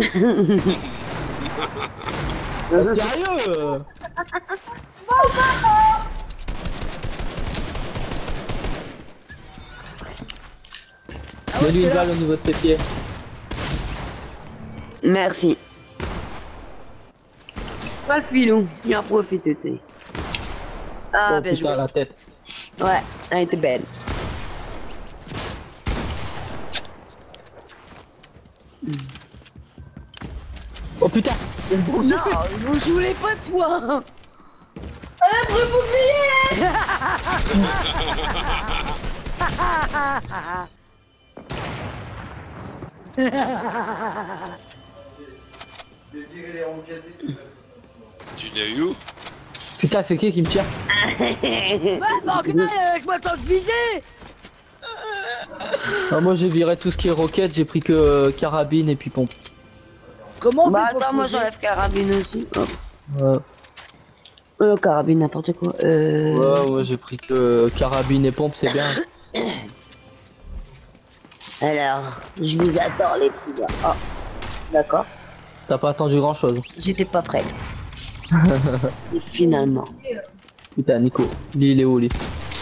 Sérieux euh Mets-lui une balle au niveau de tes pieds. Merci. Pas le filou, il en profite, tu sais. Ah, Oh bien putain, joué. la tête. Ouais, elle était belle. Oh putain. Non, vous jouez pas toi. Allez, prends le bouclier. Tu l'as eu où? Putain, c'est qui qui me tire? Ouais, Morgane, euh, je m'attends de viser. Ah, moi j'ai viré tout ce qui est roquette, j'ai pris que euh, carabine et puis pompe. Comment on Bah fait pour attends, moi poser j'enlève carabine aussi. Hop. Ouais, Euh, carabine, n'importe quoi. Euh... ouais, ouais j'ai pris que euh, carabine et pompe, c'est bien. Alors, je vous attends les filles. Oh, d'accord. T'as pas attendu grand chose. J'étais pas prête. Et finalement. Putain, Nico. Lui, il est où, lui?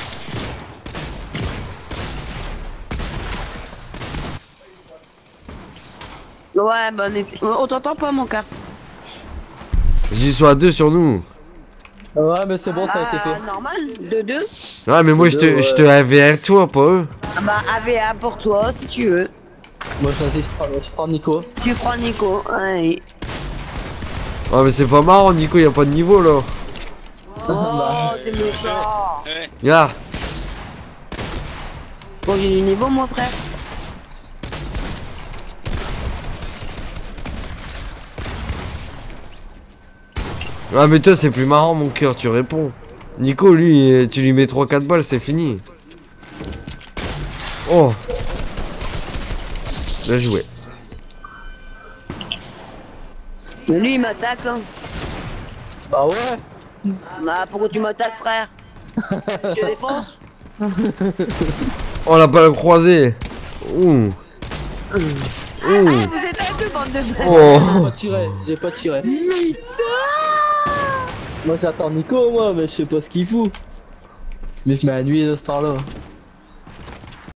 Ouais, bah, on est- on t'entend pas, mon cas. J'y suis à deux sur nous. Ouais, mais c'est bon, ça a été Ah, fait. normal, deux deux. Ouais, mais moi, je te, je te avais avec toi, pas eux. Ah bah, A V A pour toi, si tu veux. Moi, je choisis, je prends, je prends Nico. Tu prends Nico, ouais. Ouais, mais c'est pas marrant, Nico, y a pas de niveau là. Oh, t'es méchant. Ouais. Y'a. Bon, j'ai du niveau, moi, frère. Ouais, mais toi, c'est plus marrant, mon cœur, tu réponds. Nico, lui, tu lui mets trois quatre balles, c'est fini. Oh. Bien joué. Mais lui, il m'attaque, hein. Bah ouais. Bah, pourquoi tu m'attaques, frère? Je te défonce. Oh, la balle croisée. Ouh. Ouh. Ah, vous êtes un peu, bande de bêtes. J'ai Oh. pas tiré, j'ai pas tiré. Moi, j'attends Nico, moi, mais je sais pas ce qu'il fout. Mais je mets à nuit de ce temps-là.